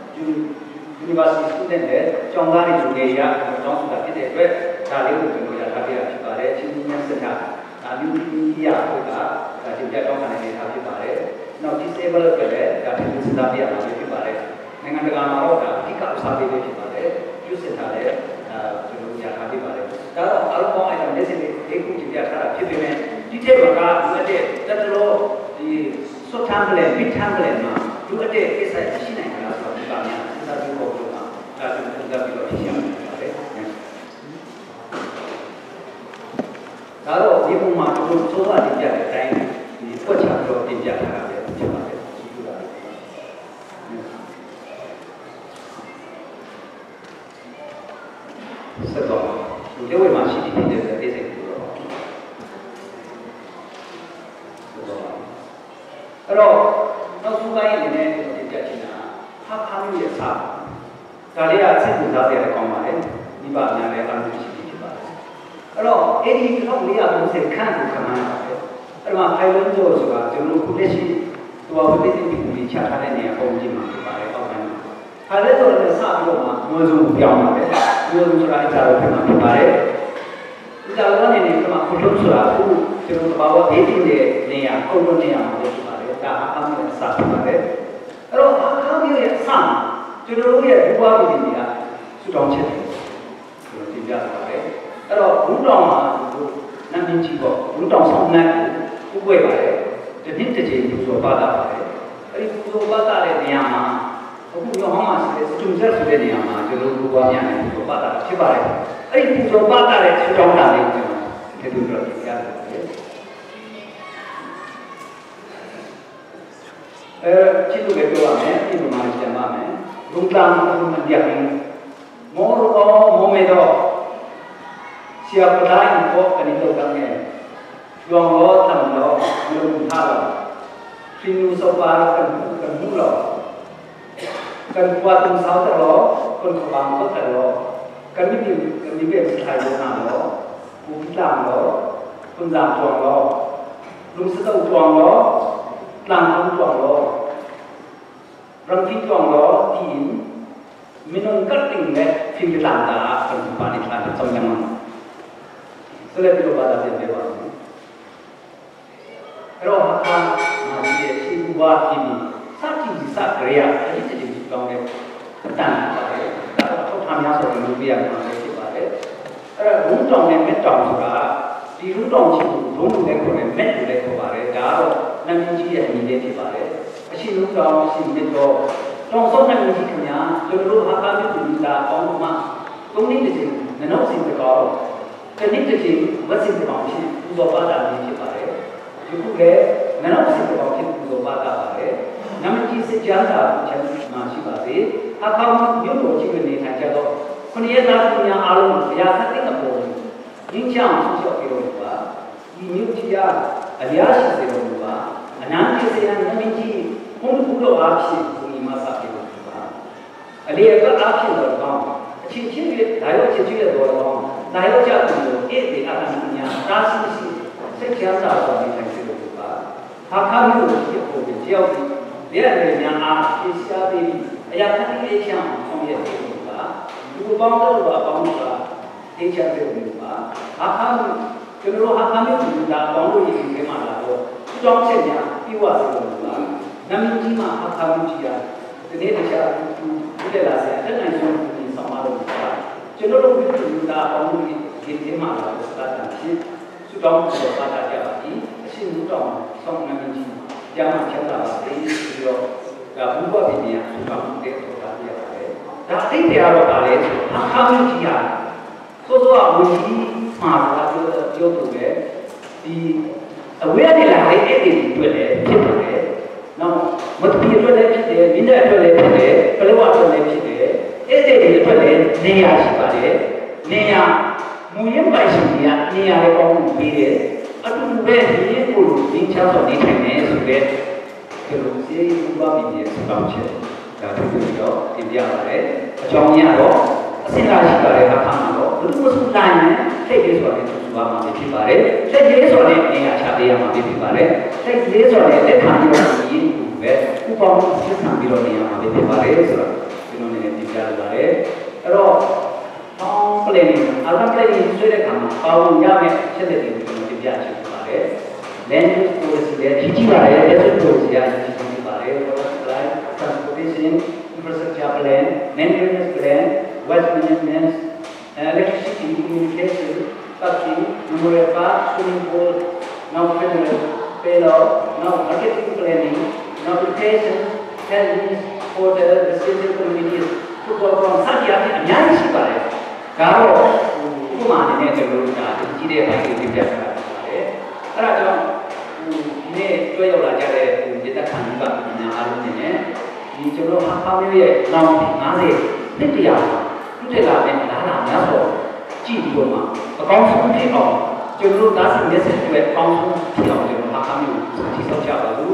University student တွေကျောင်းသားတွေလူငယ်ရကျောင်းဆိုတာဖြစ်တဲ့အတွက်ဒါလေးကိုကျွန်တော်ရထားပြရဖြစ်ပါတယ်ချင်းချင်းစက်တာဒါမျိုးကြီးရဟုတ်တာဒါတင်ပြတော့ခံနေထားဖြစ်ပါတယ်နောက် disable အတွက်လည်းဒါပြင်ဆင်တာပြရမှာဖြစ်ပါတယ်နိုင်ငံတကာမှာတော့ဒါအဓိကအစားပေးဖြစ်ပါတယ်ပြုစင်တာလည်းကျွန်တော်ရထားပြပါတယ်ဒါတော့အလုံးပေါင်းအဲ့ဒါလက်စစ်လေးခုတင်ပြထားတာဖြစ်ပေမဲ့ဒီထက်မှာကဒီတဲ့တက်တော်ဒီစွတ်ထမ်းကလေးမိထမ်းကလေးမှာဒီတဲ့ကိစ္စရှိနိုင်တာဆိုတော့ဒီပါများစဉ်းစားပြီးတော့ဒါကျွန်တော်တို့ပြီးတော့ဖြစ်ရပါတယ်ဒါတော့ဒီပုံမှာကျွန်တော်စိုးရတင်ပြတဲ့အတိုင်းဒီဖွက်ချတော့တင်ပြထားတာပဲဖြစ်ပါတယ် 그럼 수가에 있는 대자지나 학함이 사 다리야 생구자들의 공말에 이바냐의 안주시키지 마. 그럼 애기 그럼 우리가 무슨 칸도 가만하게. 그러면 하이런저스가 저는 구대시 또 그때는 우리 차타는 애 공지만 말해 가면 하이런저스는 사비로만 무슨 병마에 무슨 소라 이자로 그만 말해. 이자로는 그만 고통스러워. 저는 바로 대신에 내야 공부 내야 말해. 다 함이 사 말해. 그럼 함이 사 저는 무과비입니다. 수정체 그런 진짜 말해. 그럼 운동만 남인치고 운동 성난 후보에 말해. 저 힌트지 부서 받아 말해. 이 부서 받아야 되냐마. 공부하면 시대 좀 잘서 되냐마. 저는 무과비하는 부서 받아 제발. 이 부서 받아야 수정다 되죠. 그래도 그렇게 해야 돼. 지도에 들어가면 이거 말하자면 롱땅 dia moro momedo siapa lain kok kan itu orangnya juang lo tam lo belum tahu sinu sobar kan mulo kan kuatum sao lo kan kebang ko lo kan ni be sai lo na lo bu tam lo kun jam juang lo lung sa juang lo lang juang lo rang phi juang lo tin minum cutting net film landa pani landa trong yang sele bilo bada de dewa ro ha ma ye si wa ti ni sa ti ji sa kriya ai ti ji kaung de tan ba de da ko tham ya so lu pi ya ma le ti ba de ai ru tong ne met tong so da ti ru tong chi bu lu le ko ne met lu le ko ba de da ro nam yin ji ye ni de ti ba de a shi lu tong shi met do trong số năm mươi chín nhà cho nên họ tham gia chúng ta có một mà công ty thì nên nó xin được có cái những cái gì vẫn xin được bằng chuyện dù ba đàn gì chỉ phải chứ cũng thế nên nó xin được bằng chuyện dù ba đàn phải năm mươi chín sẽ giảm ra chẳng mà chỉ bảo gì họ không những đồ chỉ cần để thành cho đâu còn hiện tại thì nhà alo nhà khác tính là bổ những trang không cho cái đồ quá những chỉ là alias cái đồ quá anh em chỉ là năm mươi chín không có đồ áp gì 마사피 봐. 알리가 아침으로 봐. 친친이 나요 친친이 돌아와. 나요 자도 애들 아가니냐. 다시시 색치한다고 생각해도 봐. 하카미도 이렇게 지역이 내려면 아 시샤비 야타니 에샹 통해 봐. 누구 방도로 봐 방도가 대체되는 봐. 하카미 그로 하카미 다 방도 이렇게 말하고 수정체냐 비와서 봐. 남인지만 하카미지야. 그네 대샤 그래라서 하나의 손이 상마로니까 저로로 우리가 어머니 게테마라고 스타트시 수정으로 받아야지 신우정 성남인지 야만 견다가 대리로 가 문법이냐 수정대 도다야 다 대대하러 가래 하카미지야 소소한 우리 마라가 요도에 이 왜냐면 애들이 그래ဖြစ်တယ်နော်မတူအတွက်လည်းဖြစ်တယ်မိနက်အတွက်လည်းဖြစ်တယ်ပလဝအတွက်လည်းဖြစ်တယ်အဲ့ဒီတွေအတွက်လည်းနေရာရှိပါတယ်နေရာမူရင်းပိုင်ရှင်တွေကနေရာလေးပေါင်းပြီးတယ်အတူတူပဲဒီကိုရင်းချောင်းနေထိုင်နေဆိုတဲ့ဒီလိုစီဥပမာမျိုးစပောက်ချက်ဒါတို့ပြီးတော့တင်ပြပါတယ်အကြောင်းရတော့အစင်လာရှိပါတယ်အခါမှာတော့ဘုသူ့စုတိုင်းနဲ့ထိတ်လေးဆိုတဲ့သူကမှဖြစ်ပါတယ်ထိတ်လေးဆိုတဲ့နေရာချပေးရမှာဖြစ်ပါတယ်ထိတ်လေးဆိုတဲ့လက်ခံပြီးတော့ဒီပဲဥပမာစစ်ခံပြီးတော့နေရာမှာဖြစ်ပါတယ်ဆိုတော့ဒီလိုနေတင်ပြရပါတယ်အဲ့တော့planning အလား planning ဆွေးတဲ့အခါမှာပါဝင်ရမယ့်ချက်တွေတင်ပြချင်ပါတယ် land use policy ရဲ့ကြီးကြီးပါတယ် asset policy ရဲ့ကြီးကြီးပါတယ် plan transportation infrastructure plan maintenance plan waste management electricity communication parking memorial park swimming pool now federal payload now marketing planning now education health hotel residential communities ทุกคนพร้อมสักอย่างเนี่ยအများကြီးရှိပါတယ်ဒါတော့ဥပမာအနေနဲ့ကျွန်တော်တို့ဒါကြီးတဲ့ဘိုင်းကိုပြပြထားတာပါတယ်အဲ့ဒါကြောင့်ဒီနေ့တွေ့ရောက်လာကြတဲ့ဒေသခံတွေကညာအားလုံးနဲ့ဒီကျွန်တော်ဟာမျိုးရဲ့နောက်50နှစ်တရာသူတက်လာတဲ့လားလာများတော့ကြည့်ပြီးတော့မှအကောင်းဆုံးဖြစ်အောင်ကျွန်တော်တို့ဒါစီမျက်စိတွေအကောင်းဆုံးဖြစ်အောင်ကျွန်တော်ဟာမျိုးကြီးစောက်ကြပါလို့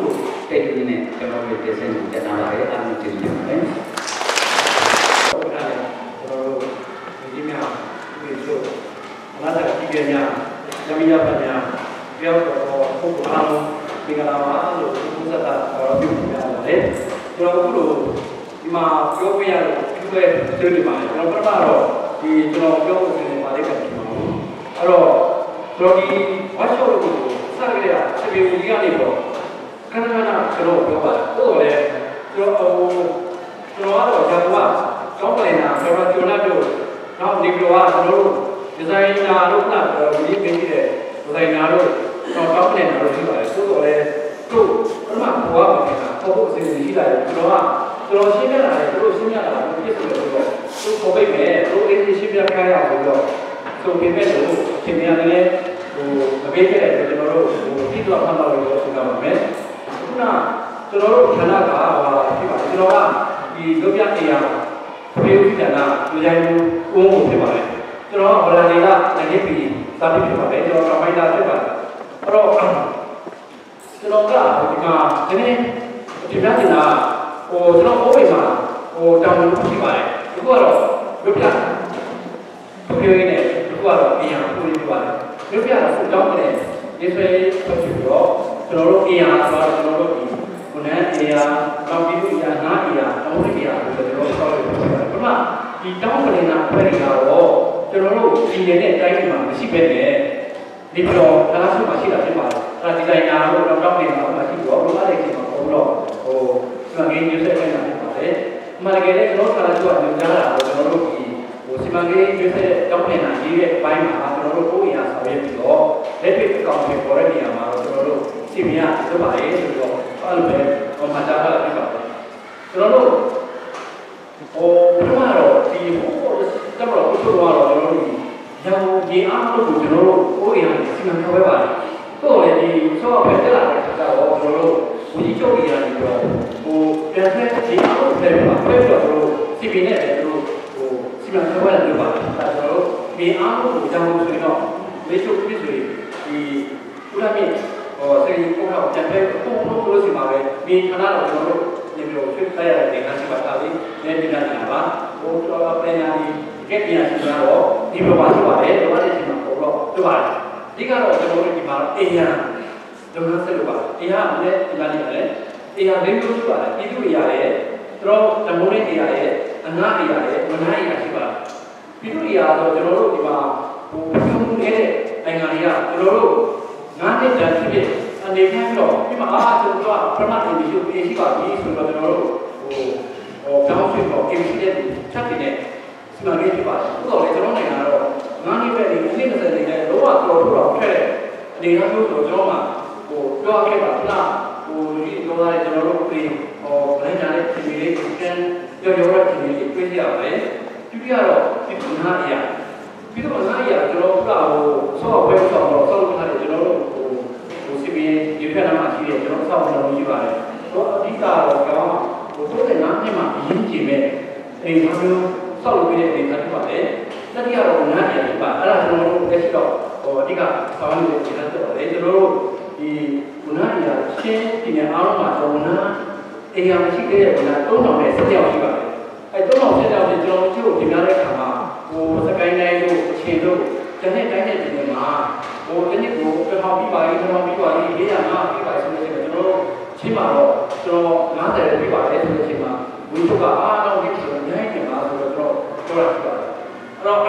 တဲ့တူနဲ့ကျွန်တော်တို့တင်ဆက်နေကြတာပါလေအားလုံးကျေးဇူးတင်ပါတယ်ဟုတ်ကဲ့ကျွန်တော်တို့ဒီမှာဒီလိုအလားတူကြည့်ကြညာဇမီးရပါညာပြောတော့ပုဂ္ဂိုလ်အားလုံးဒီကလာမှာလို့ဘုရားတာတော်ပြုပြရတယ်ကျွန်တော်တို့ဒီမှာပြောပြရလို့ဒီလိုတွေ့နေပါတယ်ကျွန်တော်ပထမတော့ဒီကျွန်တော်ပြောဖို့နေပါလိမ့်မယ်အဲ့တော့ကျွန်တော်ဒီဝါရှော့ကိုစရကြရစပီဝီကနေတော့ခဏခဏကျွန်တော်ပြောပါတယ်ဟုတ်တယ်ကျွန်တော်ကတော့ဂျာပွားကျောင်းပြန်လာကျွန်တော်နာတို့နောက်ဒီလိုကကျွန်တော်တို့ဒီဇိုင်နာတို့ကဒီပေးတဲ့ဒီဇိုင်နာတို့တော့ကျောင်းပြန်လာလို့ရှိပါတယ်ဆိုတော့လေတို့ပထမဘောကပြန်လာပေါ်ဖို့အစီအစဉ်ရှိလာတယ်ကျွန်တော်ရှင်းပြလာတယ်တို့ရှင်းပြလာတာပြည့်စုံတယ်ဆိုတော့တို့ပေါ်ပိတ်မယ်တို့အေးရှင်းပြခိုင်းရအောင်ဆိုတော့ဆိုပေမဲ့လို့ရှင်များလည်းမပေးခဲ့တဲ့ကျွန်တော်တို့ဒီတော့ဖတ်တော့လို့ဆိုတာပါမယ်ခုနကျွန်တော်တို့ဌာနကဖြစ်ပါတယ်ကျွန်တော်ကဒီလူပြနေရာပြေဦးဌာနလူတိုင်းကိုကိုဖြစ်ပါတယ်ကျွန်တော်ကဗလာနေကလည်းပြီးစာပြီးဖြစ်ပါတယ်ကျွန်တော်ကမိုက်တာဖြစ်ပါတယ်အဲ့တော့ကျွန်တော်ကဒီမှာဒီနေ့ဒီပြနေတာကျွန်တော်အိုးအိမ်မှာတောင်းလို့ရှိပါတယ်ဒီကတော့လူပြပြေဦးနေဒီကတော့အရင်ကပြောပြပါတယ်လူပြတော့ဖူတောင်းတယ်ဒီဆိုရင်ဖြစ်တော့ကျွန်တော်တို့အရာဆိုတော့ကျွန်တော်တို့ဒီခုနကအရာနောက်ပြီးအရာနားအရာတောင်းတဲ့အရာဆိုတော့ကျွန်တော်တို့ဆောက်ရပါတယ်ပထမဒီတောင်းပလင်နာဖွဲ့ရတော့ကျွန်တော်တို့ဒီနေတဲ့တိုင်းမှာမရှိပဲနဲ့ဒီတော့ဒါလားဆိုမှရှိတာဖြစ်ပါတယ်အဲ့ဒါဒီဇိုင်နာတို့တောင်းပလင်နာမှရှိတော့ဘုရားတဲ့ချိန်မှာဘုံတော့ဒီမှာငင်းညွှန်ဆက်နေတာဖြစ်ပါတယ်အမှန်တကယ်လည်းကျွန်တော်ကလည်းသူကညွှန်ကြားတာတော့ကျွန်တော်တို့ဒီစီမံကိန်းရွေးဆက်တောင်းပန်တာရေးတဲ့အပိုင်းမှာကျွန်တော်တို့ကိုယ်အရာဆောင်ရွက်ပြီးတော့လက်တွေ့အကောင့်တွေပေါ်တဲ့နေရာမှာကျွန်တော်တို့စီမံလုပ်ပါလေဆိုတော့အဲ့လိုပဲမှတ်သားထားပြပါမယ်ကျွန်တော်တို့ဘယ်မှာတော့ဒီတော့ဘုရားတော့ကျွန်တော်တို့ရောင်ရေအားလို့ကျွန်တော်တို့ကိုယ်အရာစီမံဆောင်ရွက်ပါလေတော့လေဒီဆော့ဖက်တက်လာတဲ့ခါကျတော့ကျွန်တော်တို့ဝီချုပ်ရနေတော့ပြန်ဆက်ဒီအားလို့ပြန်ပါဖက်တော့ကျွန်တော်စီပီနဲ့လည်းတို့စီမံဆောင်ရွက်လုပ်ပါဒါကျွန်တော်တို့ဒီအားလို့ကြောင်းဆိုရင်တော့ဝီချုပ်ပြည့်စုံဒီဘုရားမြတ်စေရင်ကိုတော့ပြန်ပဲပုံလို့လို့စီမှာပဲဒီဌာနတော့ကျွန်တော်တို့ဒီလိုဆွေးနွေးရတဲ့နေရာရှိပါတာလေနေပြည်တော်ကပါဟိုတော့ပြန်လာဒီကက်ပြန်ရှိတော့ဒီလိုပါရှိပါတယ်တော့အဲ့ဒီမှာပုံတော့တွေ့ပါတယ်ဒီကတော့ကျွန်တော်တို့ဒီမှာအေးရကျွန်တော်ဆက်လို့ပါအေးရလည်းဒီမှာနေရတယ်အေးရလေးလို့ရှိပါတယ်ပြည်သူတွေရတယ်တော့ဓမ္မနဲ့တရားရဲ့အနာတရားရဲ့ဝဏ္ဏတရားရှိပါတယ်ပြည်သူတွေရတော့ကျွန်တော်တို့ဒီမှာဟိုပြုံးနေတဲ့နိုင်ငံတွေကကျွန်တော်တို့ငါးနှစ်တန်းဖြစ်အနေနဲ့တော့ဒီမှာကျွန်တော်ကပထမအင်ဒီရှိရှိပါပြီဆိုတော့ကျွန်တော်တို့တောင်းရှိတော့ MC တဲ့ချက်ပြနေစီမံကိန်းဖြစ်ပါတယ်။ဟုတ်တော့လေကျွန်တော်နိုင်ငံကတော့ငါးနှစ်ပဲဒီ20နေနဲ့လောကတော်တော့ထက်တဲ့အနေအထားမျိုးဆိုတော့ကျွန်တော်ကပြောခဲ့ပါလားဒီပြောရတဲ့ကျွန်တော်တို့ဒီဗလန်ညာတဲ့ဒီလေးကန်ရောတဲ့ဒီလေးတွေ့ရပါတယ်။ဒီကတော့ဒီနားအရာပြီးတော့နားအရာကျွန်တော်ကဆော့ဝဲဆော့တော့ဆော့လို့ထားတယ်ကျွန်တော်တို့စီပီဒီဖက်နားမှာရှိတယ်ကျွန်တော်ဆောက်လုပ်လို့ရှိပါတယ်။တော့အဓိကတော့ကောင်းတို့တဲ့နားနှစ်မှာအရင်ကြည့်မဲ့အိမ်မျိုးဆောက်လုပ်ပြီးတဲ့အိမ်သားဖြစ်ပါတယ်။တတိယတော့နားရည်ပါအဲ့ဒါကျွန်တော်တို့လက်ရှိတော့အဓိကဆောင်းလို့ခြေလှမ်းတက်ပါတယ်ကျွန်တော်တို့ဒီနားရည်ရှင်းဒီနေ့အားလုံးမှာကျွန်တော်နားအိမ်ရမရှိခဲ့တဲ့နား3000နဲ့ဆက်ရောက်ရှိပါတယ်။အဲ3000ဆက်ရောက်ပြီးကျွန်တော်တို့ပြင်ရတဲ့အခါမှာစကိုင်းတိုင်းတို့အချင်းတို့တနေ့တိုင်းတဲ့ဒီနေ့မှာဒီနေ့ကိုတစ်ထောင်ပြီးပါပြီတစ်ထောင်ပြီးပါပြီ405ပြီးပါဆိုလို့ရှိရင်ကျွန်တော်တို့ချင်းမှာတော့ကျွန်တော်90ပြီးပါတယ်ဆိုလို့ရှိရင်မှာဝီချုပ်ကအားလုံးဒီဆိုညနေမှာဆိုတော့ပြောတာဖြစ်ပါတယ်အဲ့တော့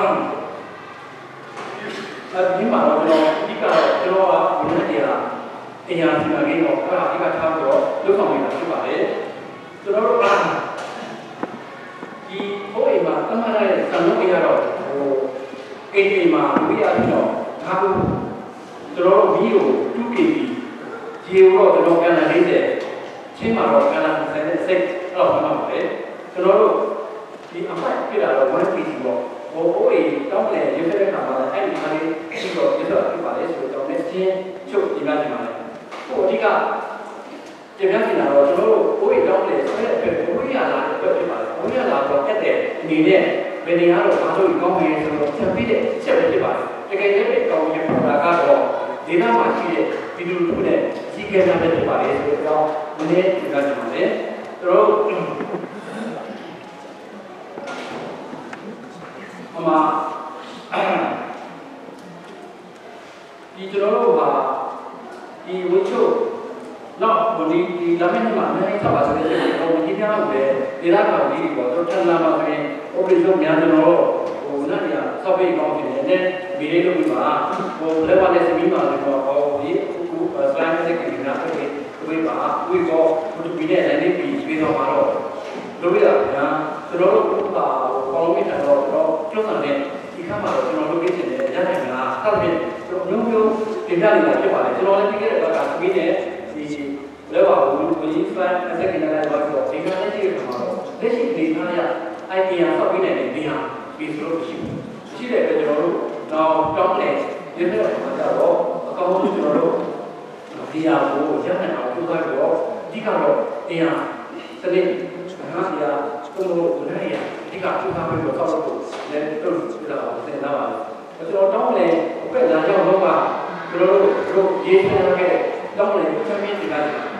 အဲဒီမှာတော့ကျွန်တော်အဓိကတော့ကျွန်တော်ကဝန်ထမ်းတွေကအိမ်ယာစီမံကိန်းတော့အဲ့ဒါအဓိကထားပြီးတော့လုပ်ဆောင်နေတာဖြစ်ပါတယ်ကျွန်တော်တို့ဒီဘိုးအိမ်မှာတမန်တဲ့စံနှုန်းအရတော့အိမ်မှာဝိရပြီးတော့ဒါကိုကျွန်တော်တို့ဗီဒီယို 2KB ဂျီယိုတော့ကျွန်တော်ပြန်လာ40ချင်းမှာတော့ပြန်လာ36အဲ့တော့မှတ်ပါပဲကျွန်တော်တို့ဒီအမှတ်ပြတာတော့ 1KB ပေါ့ဟိုအိမ်တောင်းတယ်ရွေးတဲ့ခါမှာအဲ့ဒီအားလေးပြီးတော့ပြတော့ပြပါလေဆိုတော့လည်းချင်းချုပ်ဒီမှာဒီမှာလေဟိုအဓိကကျန်နေတာတော့ကျွန်တော်တို့အိုးအိမ်တောင်းတယ်ဆိုတဲ့အတွက်ဘိုးရလာတဲ့အတွက်ဖြစ်ပါတယ်ဘိုးရလာတော့တက်တဲ့အနေနဲ့ဘယ်နေရာတော့ဘာလို့ကောင်းမယ်ဆိုတော့ချက်ပြီးတဲ့ချက်ပဲဖြစ်ပါတယ်တကယ်လည်းကောင်းရင်ပေါ်တာကတော့ဒီနောက်မှာရှိတဲ့ဗီဒီယိုတစ်ခုနဲ့အကြီးကျယ်များပဲဖြစ်ပါလေဆိုတော့ 오늘 제가 정말 또 아마 이 저로가 이 원초 나 우리 이 라면을 만드는 거 봐서 이제 우리 기대하는데 내가 우리 뭐 좋잖아만 우리 좀 미안해요. 오늘이야 서베이 공부했는데 미래로 봐. 뭐 레바네스 미마도 뭐 우리 그 슬라임에 기나 그게 봐. 우리고 우리 미래에 내비 비도 바로 로비야 그냥 저로 봐. 공부해서 조선에 이 카마로 저로 계시네. 야매나 사람이 좀 굉장히 좋아요. 저는 이게 내가 미래 이 레바 우리 슬라임 에서 기나에 와서 제가 해지를 하고 대신 대상이야. 아이디어 서비스에 대한 비수로 시대 그대로 정례 예를 들어서 아까 저로 디아고 전에하고 그거로 디가로 대한 선생님 하나야 또 그래야 디가 그거로 서로 내또 그러고 나와 그래서 정례 그게 나중에 그로 예술하게 정례 처음이니까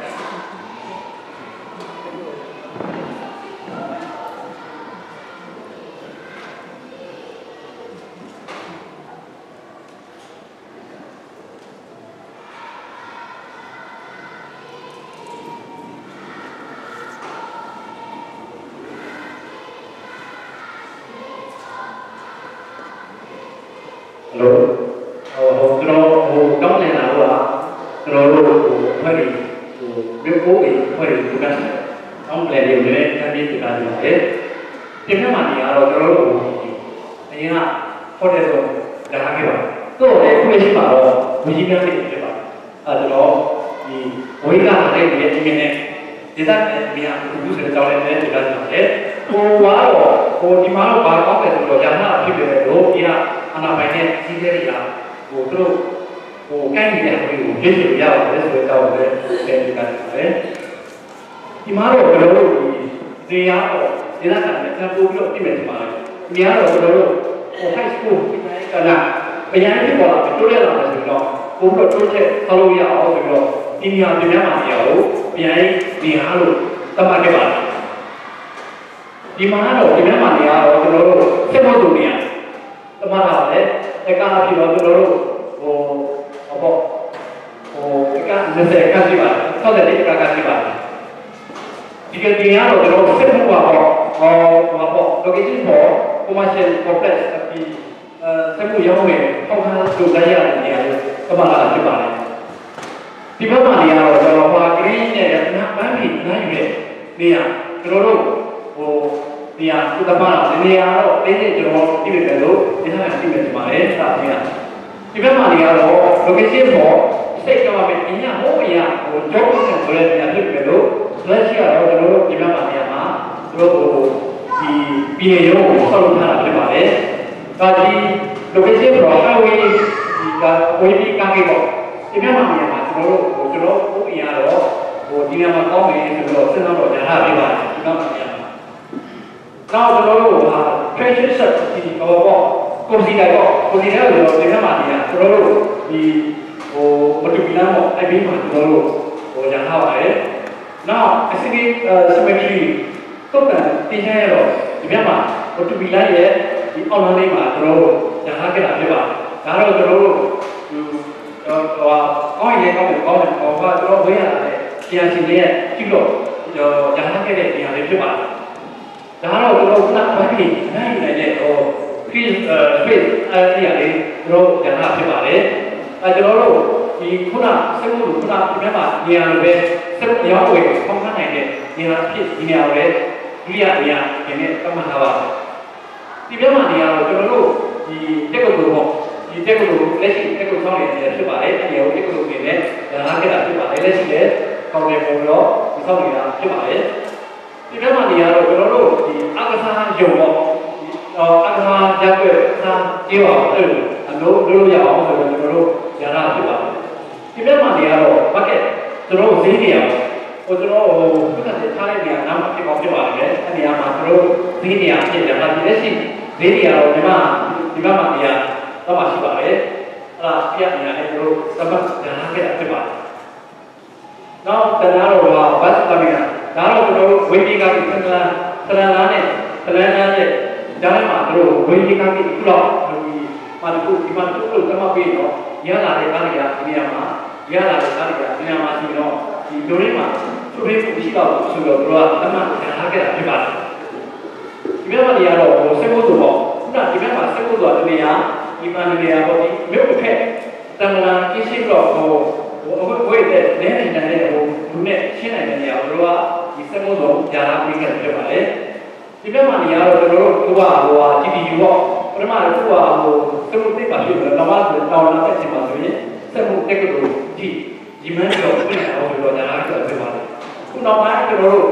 နောက်တနာတော့ကဘတ်ကမီနာဒါတော့ကျွန်တော်တို့ဝိပီကတိသလန်းနဲ့သလန်းရဲ့ဒါမှမဟုတ်ဝိပီကတိခုတော့ဒီမှာဒီမှာတို့ကမပေးတော့ရလာတဲ့ကားတွေကဒီနေရာမှာရလာတဲ့ကားတွေကဒီနေရာမှာဆိုတော့ဒီလိုရင်းမှာသူတွေမရှိတော့ဘူးဆိုတော့တို့ကတမန်ထားခဲ့တာဖြစ်ပါတယ်ဒီဘက်မှာနေရာတော့စက်ဖို့ဆိုတော့ခုနဒီဘက်မှာစက်ဖို့ဆိုတာဒီနေရာဒီပန်နေရာပေါ့ဒီမြို့တစ်ဖက်တမန်ကိရှိတော့ဝိတဲ့လဲနေတဲ့လူနဲ့ရှင်းနိုင်တဲ့နေရာတို့ကဒီစက်ဖို့ဆိုကြာလာပြီးခဲ့ဖြစ်ပါတယ်ဒီဘက်မှာနေရာတော့ကျွန်တော်တို့သူကGPU ပေါ့ပထမတော့သူကသူတို့သိပါဖြစ်တယ်တော့ဆိုတော့လာတဲ့ချိန်မှာဆိုရင်စက်ဖို့တက်ကတူဒီမန်းတော့ပြင်အောင်ဆိုတော့ကြာလာပြီးဖြစ်ပါတယ်ခုနောက်ပိုင်းကျွန်တော်တို့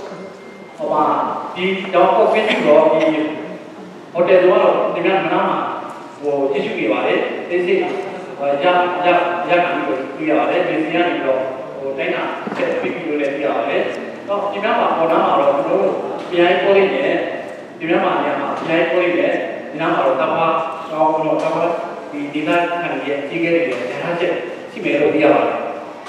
ဒီတော့ကိုပြည့်တော့ဒီဟိုတယ်တော့ဒီကမနာမှာတည်ရှိနေပါတယ်သိစိရပြီးပြရတယ်ဒီစီကနေတော့တိုင်းတာဆက်ပြီးလို့လည်းပြရတယ်တော့ဒီကမှာပေါ်နာမှာတော့ကျွန်တော်တို့ပြန်ပေါ်လိုက်တယ်ဒီကမှာနေရာမှာပြန်ပေါ်လိုက်တယ်ဒီနားမှာတော့တပါတော့တပါဒီဒေသခံရဲ့ကြီးခဲ့တဲ့ဓာတ်ချက်ရှိမယ်လို့သိရပါတယ်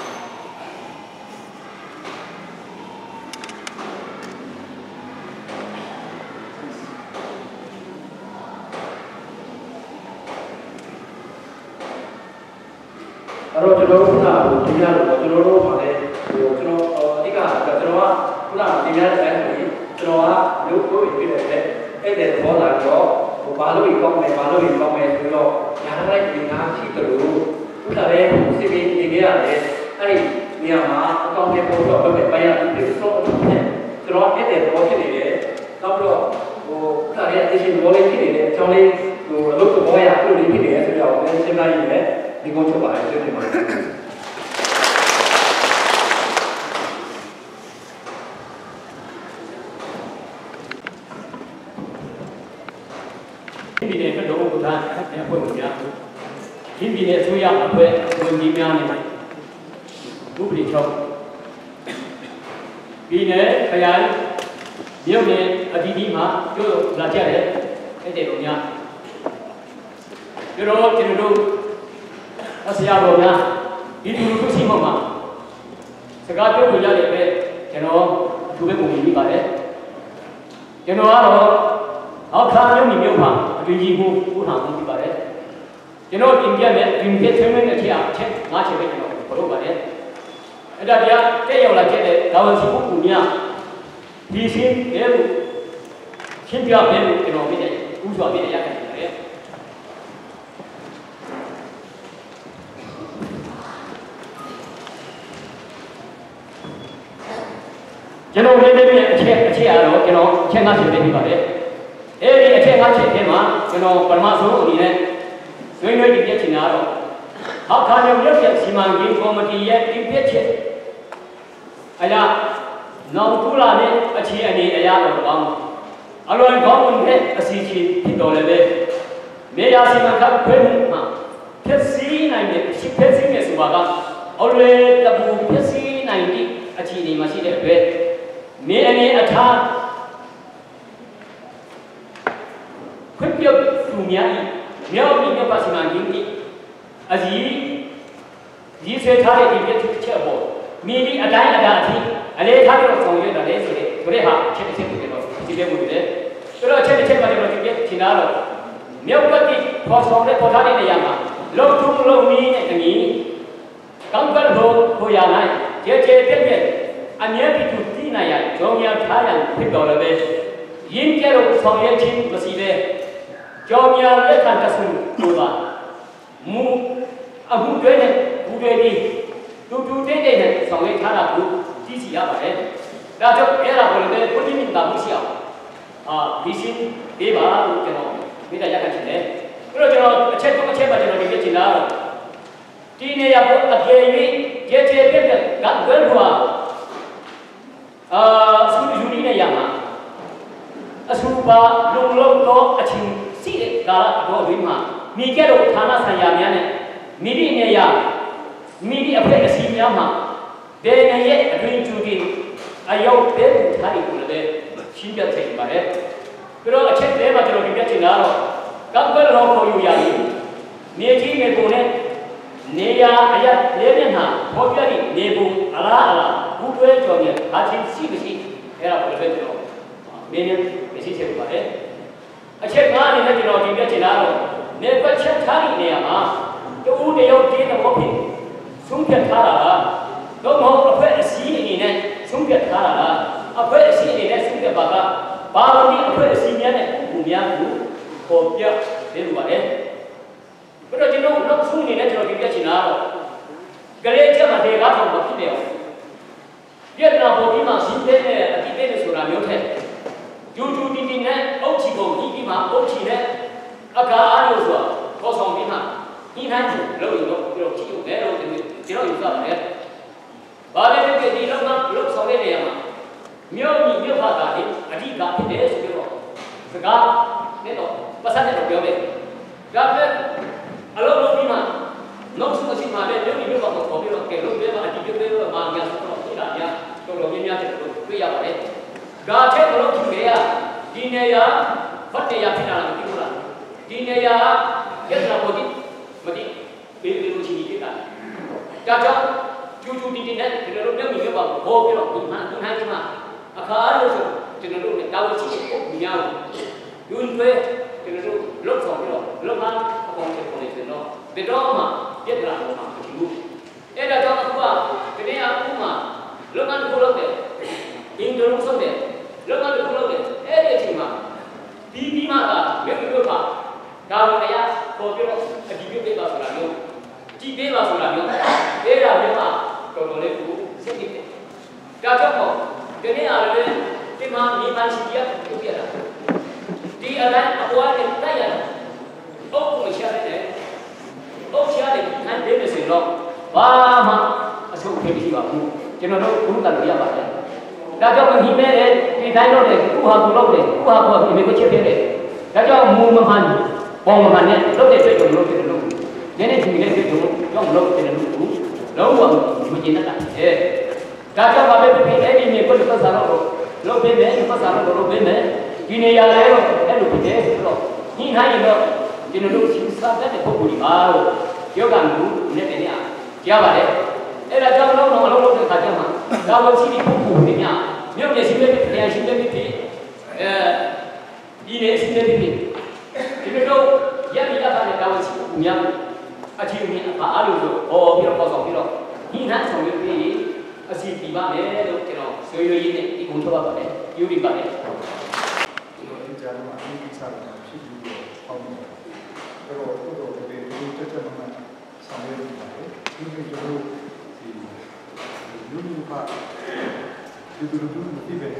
အဲ့တော့ကျွန်တော်တို့ကဒီညတော့ကျွန်တော်တို့ပါလေကျွန်တော်အဓိကကျွန်တော်ကခုနဒီညတဲ့ဆိုရင်ကျွန်တော်ကလုပ်ဖို့ပြည့်တယ်အဲ့တဲ့ဘောလာတော့ဘာလို့ကောင်းမယ်ဆိုတော့ညာလိုက်ဒီနာရှိတယ်လို့ခုနလည်းစီပီနေကြရတယ်အဲ့ဒီနေရာမှာအကောင့်တွေပို့တော့ပဲပိုင်းရပြီးတော့ကျွန်တော်အဲ့တဲ့ဘောဖြစ်နေတယ်နောက်တော့ခုနလည်းအရှင်ဘောလေးဖြစ်နေတယ်အကြောင်းလေးလုပ်ဖို့ဘောရပြုလို့ဖြစ်နေတယ်ဆိုတော့လည်းစဉ်းစားရည်ပဲဒီကုန်းချုပ်ပါတယ်ပြောနေပါတယ်ဒီနေ့ကတော့ဘုရားအဖွင့်ကိုကြားဒီပြည်နယ်အစိုးရအဖွဲ့ဝန်ကြီးများနေတယ်ဥပဒေချုပ်ပြည်နယ်ခရိုင်မြို့နယ်အသီးသီးမှာကျိုးလာကြတယ်အဲ့ဒီလိုများကျွန်တော်တို့ဆရာတော်များဒီလူခုရှိမှမှာစကားပြောလို့ရတဲ့ပဲကျွန်တော်သူပဲပုံပြီးပါတယ်ကျွန်တော်ကတော့အောက်ခါမြို့မှာအတူကြီးကိုဦးဆောင်ပြီးပါတယ်ကျွန်တော်ပြင်ပြတဲ့ပြင်ပြဆွေးနွေးတဲ့အချက်၅ချက်ပဲကျွန်တော်ပြောလို့ပါတယ်အဲ့ဒါတရားတက်ရောက်လာတဲ့ဒါဝန်ရှိပုဂ္ဂိုလ်များဒီရှင်းတဲ့ရှင်းပြမယ်လို့ကျွန်တော်ပြတဲ့ဥစွာပြတဲ့ရခဲ့တယ်ကျွန်တော်လည်းပြည့်အချက်ကတော့ကျွန်တော်အချက်၅ချက်ပြပါတယ်အဲဒီအချက်၅ချက်ထဲမှာကျွန်တော်ပထမဆုံးအနေနဲ့ဆွေးနွေးပြချင်တာတော့ဟောက်ခါမြို့ရဲ့စီမံကိန်းကော်မတီရဲ့ဒီပြချက်အရာနောက်ထူလာတဲ့အခြေအနေအရာတော့ကောင်းအလွန်ကောင်းတဲ့အစီအစဉ်ဖြစ်တော်လည်းပဲနေရာစီမံခန့်ခွဲမှုမှာဖြစ်စည်းနိုင်တဲ့ဖြစ်စည်းနေဆိုတာကအလွယ်တပူဖြစ်စည်းနိုင်တဲ့အခြေအနေမှာရှိတဲ့အတွက်နေအနေအထားခွင့်ပြုသူများမြောက်ပြီးမြတ်ပါစီမံကိန်းကြီးအကြီးဆွေးထားတဲ့ဒီပြည့်ချက်ပေါ်မိဒီအတိုင်းအတာအထိအလေးထားပြီးတော့ဆောင်ရွက်တာလေဆိုတဲ့ဟာချက်တစ်ချက်ကိုကျွန်တော်ဒီပြမှုတယ်ဆိုတော့ချက်တစ်ချက်မှကျွန်တော်ဒီပြချင်တာတော့မြောက်ကတိပေါ်ဆောင်တဲ့ပေါ်ထားတဲ့နေရာမှာလုံထုံးလုံနည်းနဲ့တနည်းကောင်းကင်ဘုံကိုရလိုက်ကျေပြည့်အမြဲတမ်းတည်နိုင်ရဂျုံရထားရဖြစ်တော်လည်းပဲရင်းကြတော့ဆောင်ရွက်ခြင်းမရှိပဲကြောင်ရလက်ခံတဆူလို့ပါမူအခုတွဲနဲ့ဘူးတွေပြီးတူတဲ့နဲ့ဆောင်ရွက်ထားတာကိုကြည့်စီရပါတယ်ဒါကြောင့်အဲ့ဒါကိုလည်းဘုရားမြတ်တာမရှိအောင်ဒီရှင်းပေးပါလို့ကျွန်တော်မိသားရက်ခံချင်တယ်ပြီးတော့ကျွန်တော်အချက်မှကျွန်တော်ဒီပြချင်တာဒီနေရာကိုအကျေ၍ကျေပြည့်ကတ်ဝဲဘွာစုယူနေရမှာအဆူပါလုံတော့အချင်းစီတဲ့ကာလတော်ဒီမှာမိကြတော့ဌာနဆိုင်ရာများနဲ့မိဒီနေရာမိဒီအဖွဲ့အစည်းများမှာဒေနရဲ့အတွင်ကျူတီအယုတ်တဲ့ထားရီကိုလည်းရှင်းပြချင်ပါတယ်ပြီးတော့အချက်သေးမှကျွန်တော်ဒီပြချင်တာတော့ကပ်ကွယ်တော်ခေါ်ယူရည်မြေကြီးငယ်ကုန်နဲ့ 내야 아야 내면하 거기에 내부 알아 구도에 정해 같이 시듯이 해라 그러죠. 매년 메시지를 말해. 아체 가는 데로 뒤에 지나로 내가 ချက်타니 내야마 또 내요 뒤에 먹히 숨겨 타라. 너무 앞에 시인이네 숨겨 타라. 앞에 시인이네 숨겨 봐가 바로니 앞에 시인이네 우미야구 거기에 내로 말해. 그래서 지금 너 숨이네 저 뒤에 지나로 그래 제가 내가 좀 먹히네요. 얘가 보기만 신대네 아기대네 소라 못해. 유주디디네 억지고 이기만 억지네 아까 알려서 고성비만 이한주 러이도 이렇게 치고 내려오는 이런 인사네. 말에 이런 건 이런 소리네요. 명이 명하다니 아디가 피네 소리로 그가 내도 빠산대로 배우네. 그러면 알로비만 너무 수시 말에 명이 명하고 거기로 계속 배워 아디가 배워 마음이 아프고 이라냐 또 로미냐도 그야 말해. 가체 그렇게 돼야 디네야 퍼테야 피나는 기구라 디네야 예스라 뭐지 베르로 지니겠다. 자자 주주디디네 그대로 명이 봐 거기로 이만하지만 아까로서 저는 나오지 미야고 윤회 그대로 럭서로 럭만 공제 보내세요. 베드로마 예스라 뭐마 기구 에다 저가 그냥 아구마 럭만 고르게 인도로 선대 럭만 고르게 에레지마 비비마가 명료가 가오네야 거기로 비비게 봐서라며 지게 봐서라며 에라면아 그거를 두고 생기게 자정고 그네 알면 그만 미만시기야 그게라 디 알아 아와에 따야 옥고 시야네 옥 시야네 한 되면서 와마 아주 개비지 마고 저는 공부를 해야 봐요. 나저 힘에 이 다이로네 구하고 로네 구하고 이메고 쳇베네 나저 무무한 봉무한네 로네 되고 로네 되고 내내 중에 되고 좀 로네 되고 너무 무진하다. 예. 나저 밥에 비에미 걸 사람으로 로베네 사람으로 로베네 기내야래요. 해로비데 그로 희나이로 지는 신사한테 보고리 마로 여간구 내베냐 기아바래 에라 저로 가져마 나와 시비 보고 그냥 명예 신뢰비 그냥 신뢰비 이내 신뢰비 그래도 야미야가네 나와 시비 그냥 아지미 아루도 비록 벗어 비록 이난 성격이 아시 비바네 이렇게 소유이네 이 공토가 바네 유리 바네 이거 진짜 아마 이 사람 시비고 하고 그리고 또 되게 저저만 상대를 하고 굉장히 유니파 유두루두 티베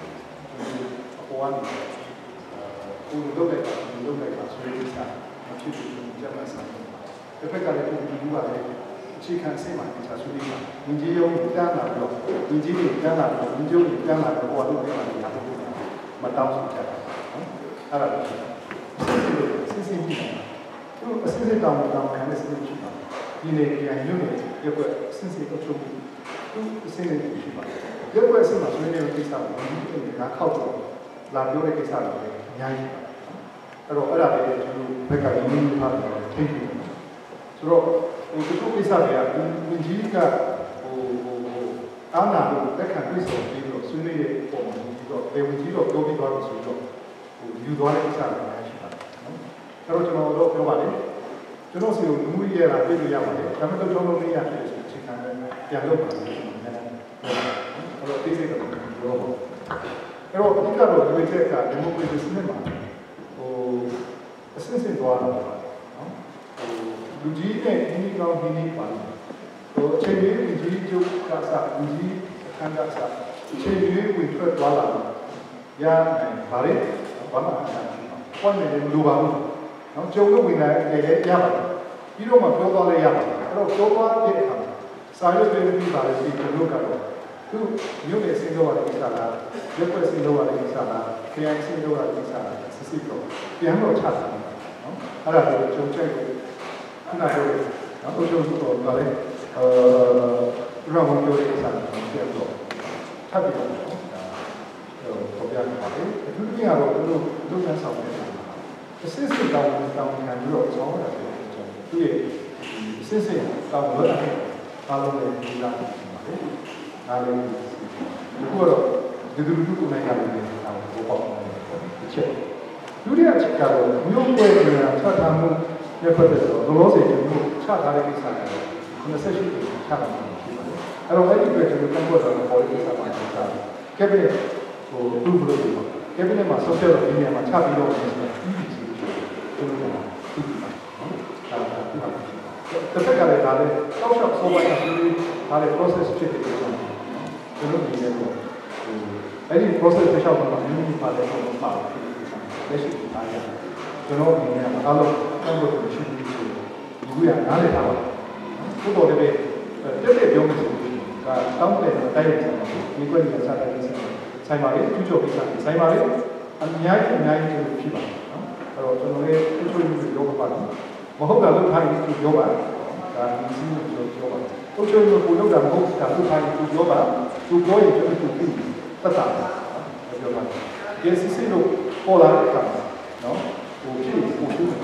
보안 우르도베 소리사 아치도 jamasa 그때까지 누가 지칸 세만 자수리가 민지용 입장하고 민지용 입장하고 민지용 입장하고 보아도 되는 거 맞다고 생각해. 알아요. 신신이 그 신신다운 간에 신신이 이내 그냥 유네 옆에 신신이 좀 그 생각이 있어. 옆에서 맞으려는 기사 뭔지 나 카우도 라디오에 기사를 냐이. 그리고 어라베 저 배가 있는 하는 텐트. 주로 그 기사야 민지가 아나도 백한 그리스도 비로 순리의 보면 이거 배우지로 여기도 하고 있고 유도하는 기사를 많이 하시다. 그리고 저도 그런 말이 저도 눈물이에 라디오를 야말에 그러면 저도 이야기 해서 지금 양도 많이 그리고 디제이가 물어보고 그리고 인가로 유에테가 데모크리스 시네마 센스 좋아하는 거 루지의 이니가 히니반 제일 루지 쪽 가사 루지 간가사 제일 위트 돌아 야 바레 바나 원래 누가고 저거 위나 야바 이로만 표도를 야바 그리고 표도한테 하 사회적인 비발을 이끌고 가고 그 미국의 생각하는 기사나 옆에 생각하는 기사나 그냥 생각하는 기사나 스스로 비한으로 찾습니다. 하나도 정책을 하나도 어쩌고 말에 그런 교육의 기사는 정책으로 찾기로 법이하는 말에 불빙하고 누구면서 시스템 다운이 아니라 정확하게 그게 센스야. 다 뭐야? 다음에 우리가 나는 그거로 누구누구 내가는 못 봤고 그렇죠. 우리가 직가로 무용고에 그냥 차가는 예뻐서 놀러서 좀 차가게 살아요. 근데 사실 차가 그럼 에듀케이션을 통해서 머리를 잡아야 캐비넷 또 루브로 캐비넷만 소셜로 이메일만 차비로 그때까지 다들 소셜 소바이너스 다들 프로세스 체크를 해요. 그런 의미로 에디 프로세스 대셔서 유닛 받아서 막 대신 다야. 저는 그냥 알로 한번 주시는 이거야 나를 다 그거 레벨 때때 병에서 그러니까 다음에 다이렉트 이거는 사다리에서 사이마에 주죠 비슷하게 사이마에 냐이 피바 그리고 저는 일초를 요구 받는 뭐 허가도 다 이렇게 요구 다 무슨 요구 또 저는 보려고 하고 다 파이 요구 또 거의 저기 또 따다 요구 예스시로 폴라를 가 오케이 오케이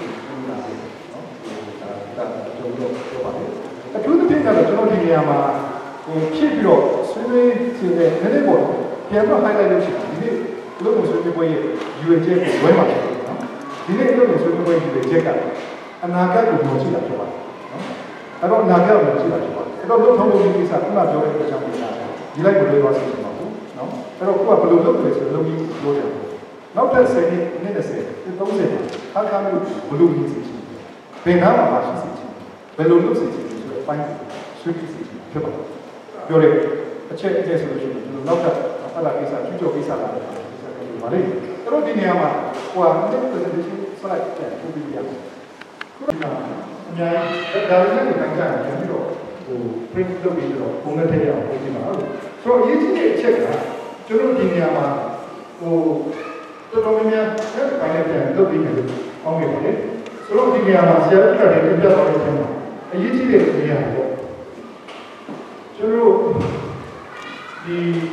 그런 데가 저는 이게 아마 필요로 수행진의 내내고 비하면 하이라이트 시간 이게 그런 모습이 보이 유해제 왜 맞거든요. 이게 그런 모습이 보이 유해제가 나가고 뭐지 않죠 봐. 그럼 나가고 뭐지 않죠 봐. 그럼 동료들이 사람나 저를 보자마자 이라이 불러 와서 싶고, 그럼 그거 불러도 그래서 여기 로자. 나부터 세니 내내세 동생 하나는 불러는 거지. 배나마 마시 거지. 별로는 거지. 파인 수익이 펴봐. 요래 어째 대해서는 나부터 아까 기사 주조 기사라. 말이 그런 디네아마 와 근데 그 살아있게 우리야. 그러나 그냥 다른 게 굉장히 재미로 그 프린트도 위주로 공연대회하고 보지만 저 예전에 제가 저런 디네아마 그 또보면 그 관련된 또 비밀 공개해. 저런 디네아마 세르가 되는 데가 있잖아. 예전에 디네아마 저로 이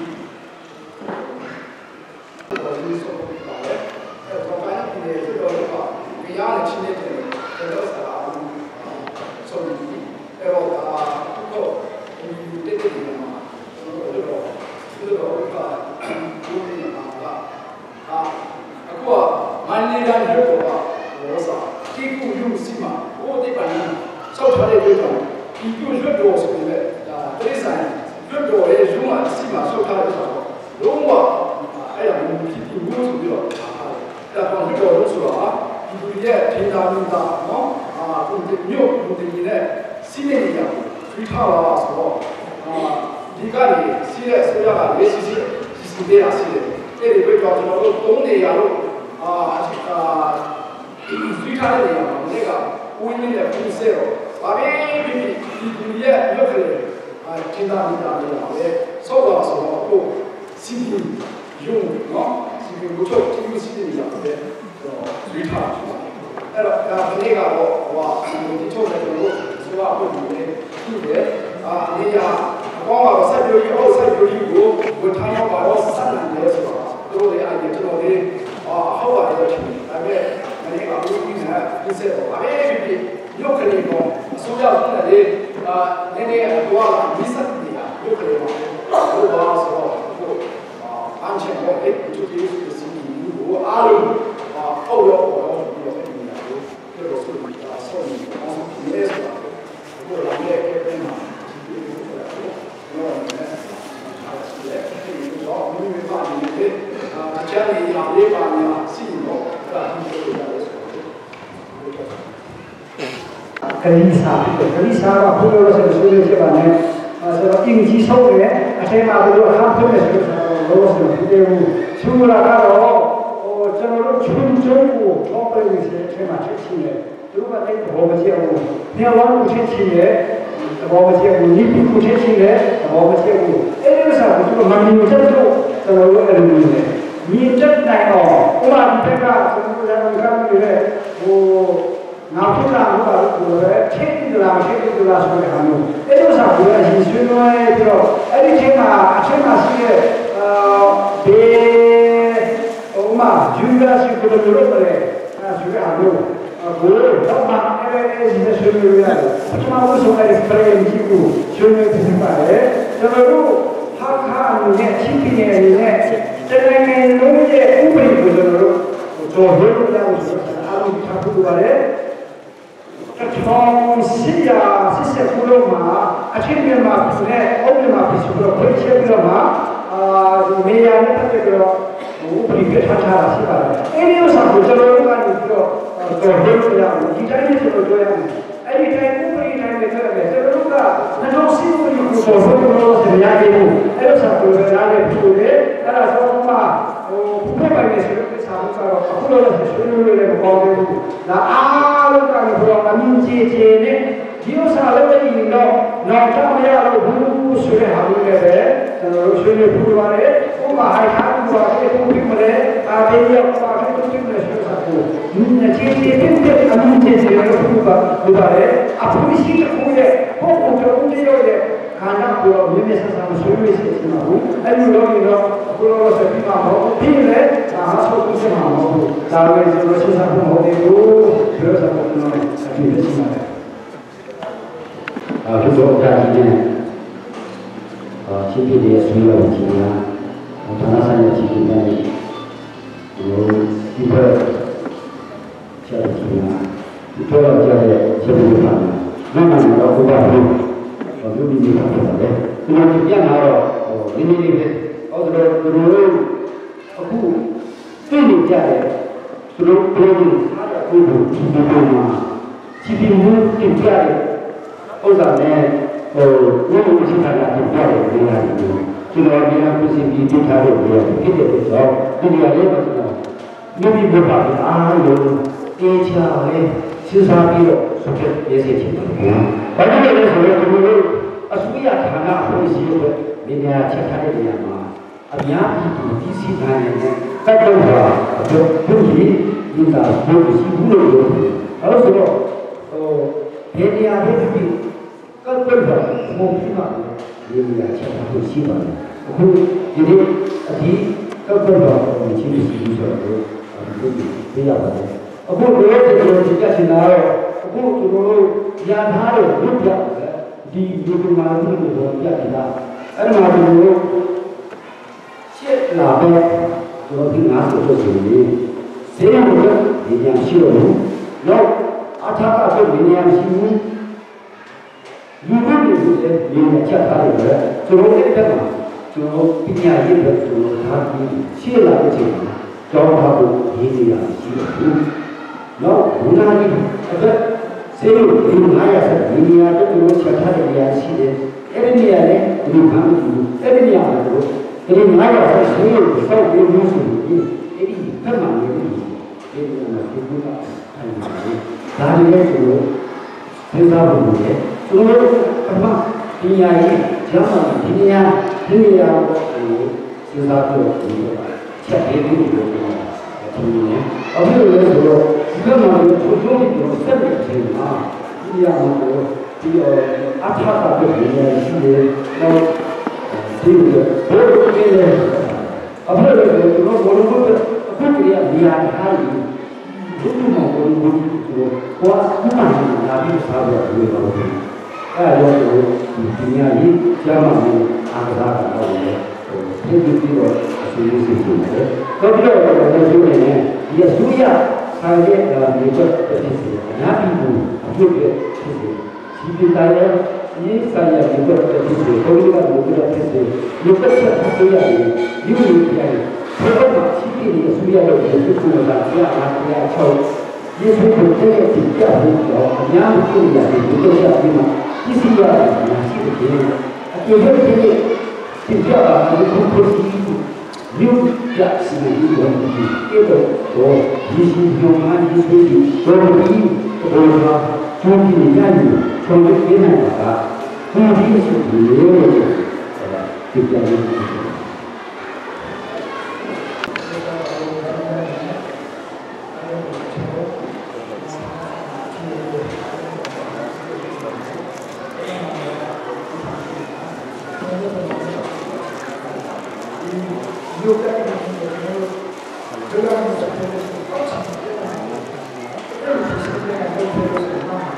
그리사가 불러서 소리를 해봐네. 그래서 인지 서울에 아테마도 한편에서 넣었으면 그대로 주문하고 저는 춘정구 통배우에서 제가 최신에 누가 내가 뭐지하고 그냥 왕구 최신에 뭐지하고 니피구 최신에 뭐지하고 에르사 그리고 만민전도 저는 에르는데 민전나요. 오만 배가 전부 다 그래 뭐 나쁘다 그래 책임들랑 소리 하는 에도사 그래 이순호에 들어 에리체마 시에 배 엄마 준비하신 그런 그래 소리 하는 뭘 엄마 진짜 설명을 해야 돼. 하지만 우선에 프레임지고 설명을 말해. 저로 학하는데 치킨에 저녁에 농제 우리 그대로 저 회원이라고 아무 자꾸 말해. 총 시야 시세 구로마 아침에 막 그래 오늘 막 비스로 벌채로 막 매야는 그대로 우리 그 자체라 시발 에리오사 고절로가 있고 또 회원이라고 디자인으로 줘야 아니 타임 우리 타임에 저러가 나도 시골이 있고 저러고 해야 되고 에리오사 고절로가 필요해 따라서 엄마 부패방에서 이렇게 사무사로 앞으로는 수요일에 먹어도 나 아무것도 그러나 민지제네 기호사를 너타메야로 부수를 하는 게 저는 수요일 부르말에 엄마 한국과 대통령에 아베리아과 대통령을 시켜서 민지제 땡땡 민지제를 부르말에 앞으로 시작하게 꼭꼭 문제요에 가나고 민에서상 수요일에 있지만 아니 여기는 그러고서 비마하고 비네 소금하고 다음에 저 세상은 어디로 들어서 보면 아주 됐습니다. 그래서 자기는 CPD의 수요가 지냐 전화산의 지기는 이걸 지하를 지냐 이걸 지하에 제대로 하면 너는 후반으로 누군지 바뀌었는데 그냥 미안하러 얘네들이 어디로 그 쇠는 자에 주로 그런 사자 그리고 기도나 집인물 김자에 오산에 너무 시사가 김자에 그래가지고 주로하기는 무슨 비비타를 위해 기대돼서 우리가 예뻐서 누비 못 봐도 이런 대차에 시사비로 속에 예세지거든요. 만약에 그래서 그걸 수비야 하나 보이시고 내가 책하게 되냐마 아니야 디시나에는 까져와 분이 인다 보듯이 물어요. 알아서 대리야 해주기 까져와 몸이나 내가 책하고 시바 그 이제 어디 까져와 지리시 무서워 그게 돼야 돼. 내가 진짜 지나요. 그거 야나를 못야 이 누구만 하는 거 이야기다. 얼마나 나베 여기 나서 저기 세상을 그냥 싫어요. 너 아타가 또 그냥 싫니? 누구를 이제 그냥 찾아가는 거야. 저렇게 되면 저 그냥 이렇게 저 다기 싫어하는 거 저하고 얘기야 싫어. 너 문화니 어때? 세율 그리고 나야서 미니아도 그리고 시작하는 게 시대 에르미아네 우리 방금 에르미아도 그리고 나야서 세율 서울의 무술이 에리 편만 에르미아나 그분가 하는 나중에 그 생사부분에 그걸 아마 미니아이 정말 미니아하고 생사부로 책 대비를 때문에 어떻게 그래서 그거는 조종이 쌤이 되나 이야기하고 이 아파가 되는 시대 지금 모르게 앞으로 그거 모르는 것도 그들이야 미안하니 누구만 모르는 것도 와 그만 나비 사고가 되는 여기 미안이 자만이 아가가 나오는데 해주기로 수행할 수 있는데 거기로 이게 수야 사회의 예적 뜻이에요. 나비부 앞으로 뜻이에요. 지비가에 이 사회의 예적 뜻이에요. 거기가 누구라 뜻이에요. 예적을 바꿔야 해요. 이유는 그거만 시키니까 수야를 예적으로 야 쳐. 예수를 되게 진짜 보죠. 그냥 그게 아니고 그것이 아니면 이시야 시키게. 예적이 진짜 그것이 육약심의 이원이 깨도 이신형한 이세이 너희 오가 조기는 아니 정말 깨나다가 그것이 물려야지 입장이 Gracias.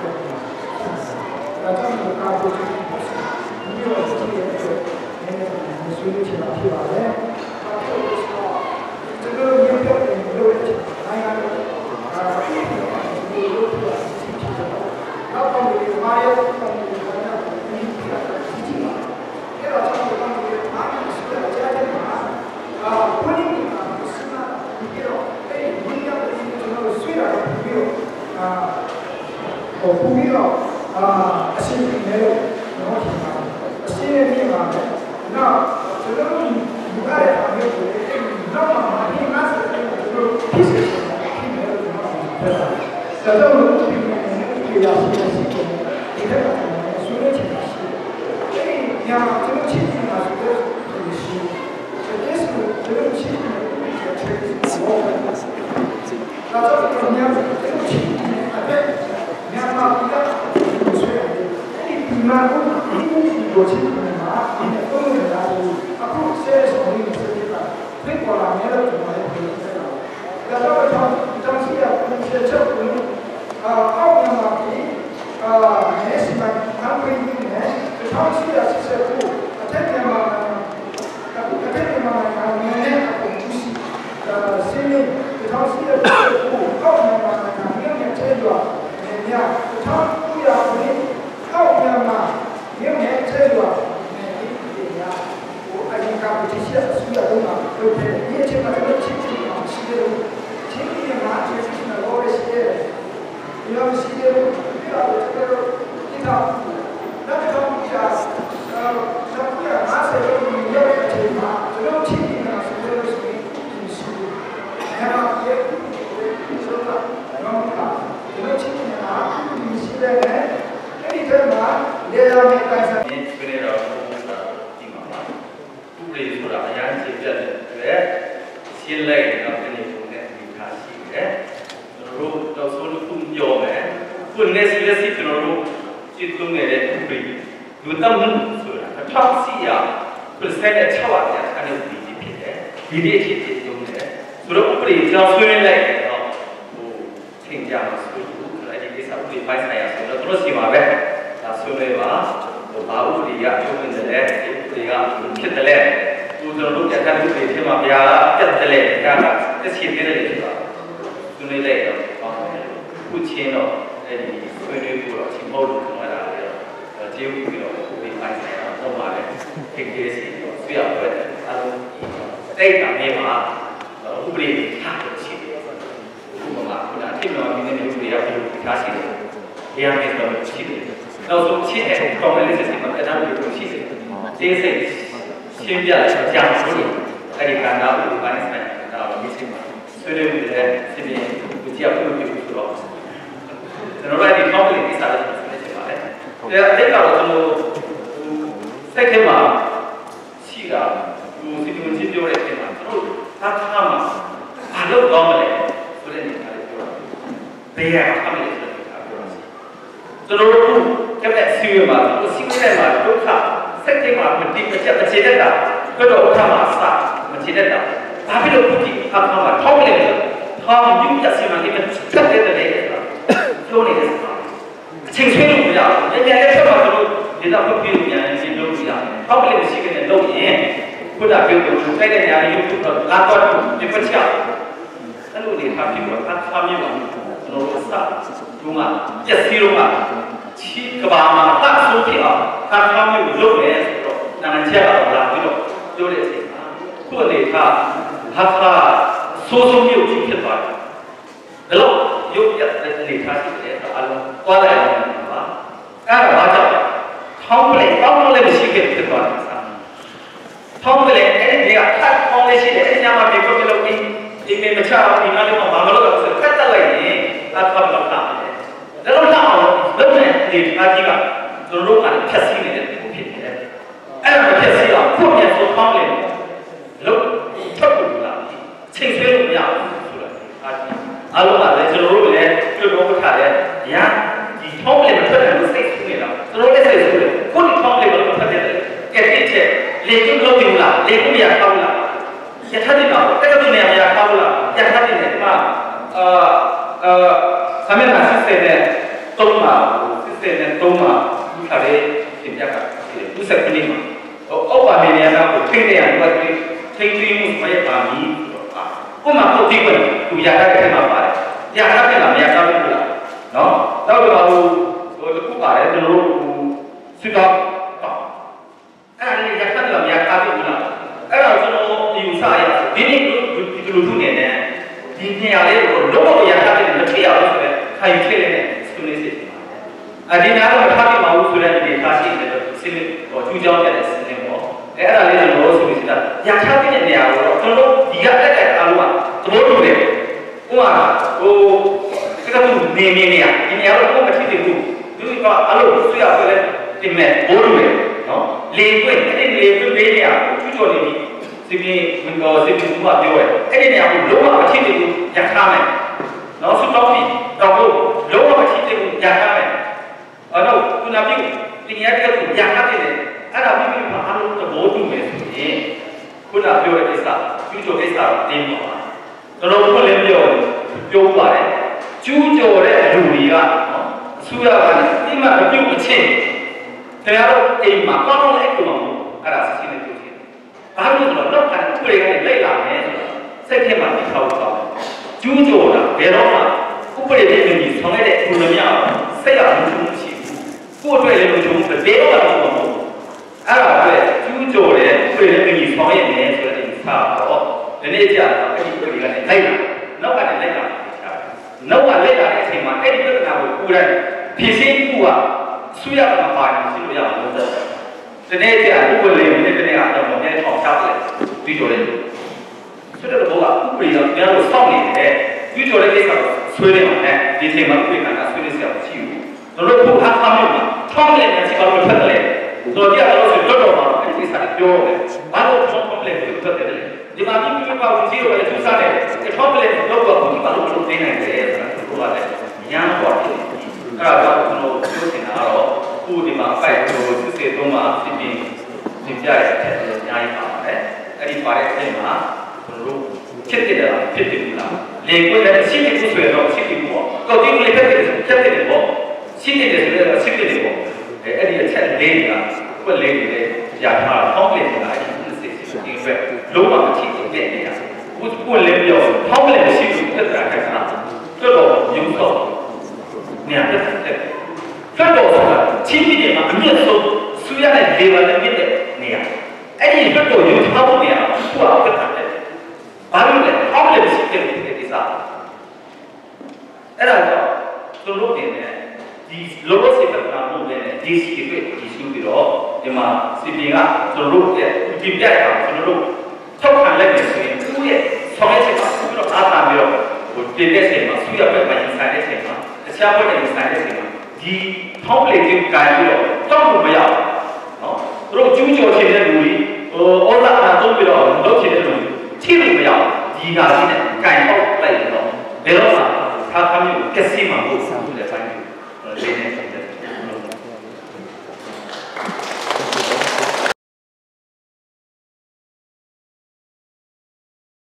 보기로 아시는 대로 너무 좋다. 아시는 대로 나 저는 누가에 가면 너무 많이 맞을 때 피스 저도 이게 야시는 이래가 수는 지나시 그냥 저는 치지 마시고 예수 저는 치지 나도 그냥 저는 치지 그냥 막 이만큼 이거 치는 마 이제 또는 나도 앞으로 세에서 우리 있으니까 그거라면 정말 되겠다. 그래서 정시야 군체적으로 아우야마기 내시만 한국 있네. 정시야 시세고 대대만 가면에 하고 무시 세미 정시야 시세고 아우야마 가면에 제도와 내냐 정부야 우리 아우야마 명예 제도와 내냐 아직까지 지시야 수야도마 그렇게 이해체가 되는 지금 시대로 지금이 나한테 주시는 오래 시대 이런 시대로 우리가 제대로 기다 나는 정부야 마세요 여기가 제일 마 저런 책임이나 제대로 시키는 내가 예쁘다 너무다 저런 책임이나 이 시대에 이 되면 내가 내가 그래라고 우리 소라 양 집에 신뢰가 되는 로 소로 꿈요에 군내 시레시 들어로 찌뚱내에 우리 누담은 소라 탑시야 그래서 차와야 하는 우리 집에 미래 집에 용내 소로 우리 저 소리를 뭐 챙겨서 그래 이게 우리 발사야 소로 들어시마베 다 소리와 바우리가 조금인데 우리가ဖြစ်တယ်우리도 약간 우리 테마야 됐တယ်가가 뜻이되는 거죠. 눈을 내요. 후치노 에디 소리로 지모로 그러나요. 지우기로 우리 발사야 너무 많이 굉장히 수야버려. 아주 데이터메마 우리 하듯이 그거가 그냥 팀을 믿는 우리가 비록 다시 대항해서 치는 나도 치해 그러면 이제 그다음 우리 치세 제세 신비한 장소리 그러니까 나 우리 많이 살다 미친 소리들의 집에 우지야 부르기 부러 저는 컴플레인 이사를 했지 말해 내가 좀 세계만 시가 무슨 진료를 했지만 다 참아 바로 넘어래 소리는 말이죠 배야 하면 저는 그때 수요만 또 시간에만 똑같아 세계만 그때 그때 제대다 그래도 오타마사 제대다 바비로 굳이 하나만 통일해서 다음 6자시만 되면 축적 되는데 표현해서 생생히 뭐야 얘네 해서만 내가 그렇게 진로야 통일의 시간에 놓이 보다 그것도 세계에 아니 유튜브로 나도 이거치야 그리고 다 필요 다 참여만 노사 중앙 제시로만 치가마 딱 소피아 다 참여လုပ်နေဆိုတော့ 나는 제가 올라가기로 요래지 그거는 다 소송료 지켰다 그럼 욕했더니 다시 그래서 알로 꽈라야 되는 거야 까라 맞아 컴플레인 시키게 됐다 컴플레인 내가 탁 컴플레인 애냐만 믿고 이미 맞아 이나리만 막으러가서 깎달라니 나 가면 내가 나와 너네 이 아기가 너로가 패스이네 못했네အဲ့ဒါဖြစ်စီအောင်ခုပြန်ဆိုပေါင်းတယ်လို့ထုတ်လို့လားချိန်ဆွဲလို့မရဘူးဆိုတာအားလုံးကလည်းကျွန်တော်တို့လည်းပြုတ်တော့ထားတယ်ညာဒီထောင်းလေးမထွက်တယ်လို့စိတ်ဆူနေတာကျွန်တော်လည်းစိတ်ဆူတယ်ခုဒီထောင်းလေးမလို့ထွက်တယ်ကဲတိချက်လေကျုပ်လုပ်ပြီလားလေကျုပ်မရကောင်းလားယထာတိတော့တက်တော့နေရကောင်းလားယထာတိနဲ့မှာဆမ်းမျက်နှာစစ်တဲ့သုံးပါစစ်တဲ့သုံးပါဒီခါလေးပြင်ပြတာဒီစက်ကလေးမှာအောက်ပါနေရတာကိုထိနေရတယ်ထိမှုမရပါဘူးကိုမှပုတ်တိကွသူရတာတဲ့မှာပါတယ်ရတာတဲ့လားမရတာဘူးလားနော်တော့တော့တခုပါတယ်ကျွန်တော်တို့စစ်တော့အဲ့ဒီရတာတဲ့မရတာဘူးလားအဲ့တော့ကျွန်တော်ဒီဥစားရဒီနေ့ဒီလိုထုနေတယ်ဒီနေရာလေးကိုလုံးဝရတာတဲ့မထိရဘူးဆိုတော့ခိုင်ထိနေတယ်စတူနေစစ် 아디나가 타기 마우 소리하는 다시 이제 시민 주장자들 쓰는 거. 애가 내는 거 소리다. 약하게 내야고 저도 네가 때가 알아와. 뭐를 우와 그가 좀 내면이야. 이내야로 뭔가 티대고 누가 알로 수야 그래. 때문에 뭐를 레이브에 레이브 베리야. 주저리 시민 뭔가 시민 누가 되어요. 애네하고 로마가 티대고 약하면 nó xuất phát đi đâu có lỗ mà chỉ tiêu giang ra này ở đâu tôi làm gì thì nghe cái tôi giang ra đây này anh làm gì mà anh luôn là bố tôi về gì tôi làm điều này sao chú cho cái sao tiền mà tôi đâu có làm điều vậy đấy chú cho đấy đủ đi à suy ra cái nhưng mà nó điều cái thế nào thì mà con nó lại của anh là xin được điều gì anh luôn là nó thành cái này lấy làm này sẽ thêm mà đi thâu vào chú cho là về đó mà cũng phải để mình sống cái đấy cùng nhau sẽ là một chung chi cô chơi là một chung là về đó là một chung à vậy chú cho đấy phải để mình sống cái này cho nên sao đó để nên chả cái gì cái này lấy nó cái này lấy nó là lấy cái gì mà cái gì nào cũng đây thì xin cô à suy ra mà phải xin được làm được để nên chả cũng phải làm cái này là một cái học sao đấy chú cho đấy所以说我啊，不会让别人上瘾的，有叫来这个吹的嘛呢，以前嘛会看他吹的是要气候，那如果他没有嘛，他们呢去搞个喷的嘞，所以第二个是多少嘛，这啥的标的，完了他们嘞就喷的嘞，你把你把我肌肉来做啥嘞？这他们嘞如果不把路都对那个嘞，是吧嘞？养活的，啊，咱们说有钱拿了，不的嘛，拜托这些东嘛，这边人家也养一把嘞，你把这些嘛。ဖြစ်တယ်လားဖြစ်တယ်ဘူးလားလေကိုယ်လည်းရှိနေဖို့ဆိုရင်တော့ရှိတယ်ပေါ့ကောက်တင်းလေးဖြစ်တယ်ဖြစ်တယ်ပေါ့ရှိနေတယ်ဆိုတော့ရှိတယ်ပေါ့အဲ့ဒီအချက်လေးကကွက်လေးတွေကြာထားတော့ပေါင်းလေးလာတယ်ဒီဖက်လုံးဝမဖြစ်တဲ့နေရာကိုယ်လည်းပြောပေါင်းလေးရှိလို့တက်တာခိုင်းတာတော်တော်ရုံတော့နေရာတက်တယ်တော်တော်ဆိုတာချင်းပြည်နယ်မှာအမြင့်ဆုံးဆူရတဲ့ level နဲ့မြင့်တဲ့နေရာအဲ့ဒီတော်တော်ရုံထားဖို့နေရာကိုကတက်တယ်ဘာလို့လဲအောက်လည်းရှိတယ်ဒီကိစ္စအဲ့ဒါကြောင့်သူတို့နေတယ်ဒီလောလောဆယ်ကနာမှုနဲ့ဒီစီတွေဒီစုပြီးတော့ဒီမှာစီပင်ကသူတို့ရဲ့ဒီပြတ်တာသူတို့ထောက်ခံလိုက်နေဆိုရင်သူ့ရဲ့ဆောင်ရွက်ချက်ကသူတို့အားသာပြီးတော့ဟိုတင်တဲ့ချိန်မှာသူရဘက်မှာရင်ဆိုင်တဲ့ချိန်မှာတခြားဘက်ကရင်ဆိုင်တဲ့ချိန်မှာဒီထောက်ပလေချင်းကိုင်ပြီးတော့တောက်လို့မရဘူးနော်သူတို့ကျူးကျော်ချင်တဲ့လူတွေဩဇာအာဏာသုံးပြီးတော့လုပ်ချင်တဲ့လူတွေထိလို့မရဘူးဒီကကြီးနဲ့ကင်ပေါက်လိုက်တော့ဘယ်တော့မှ他们有个性嘛，不是不来参与，这件事情。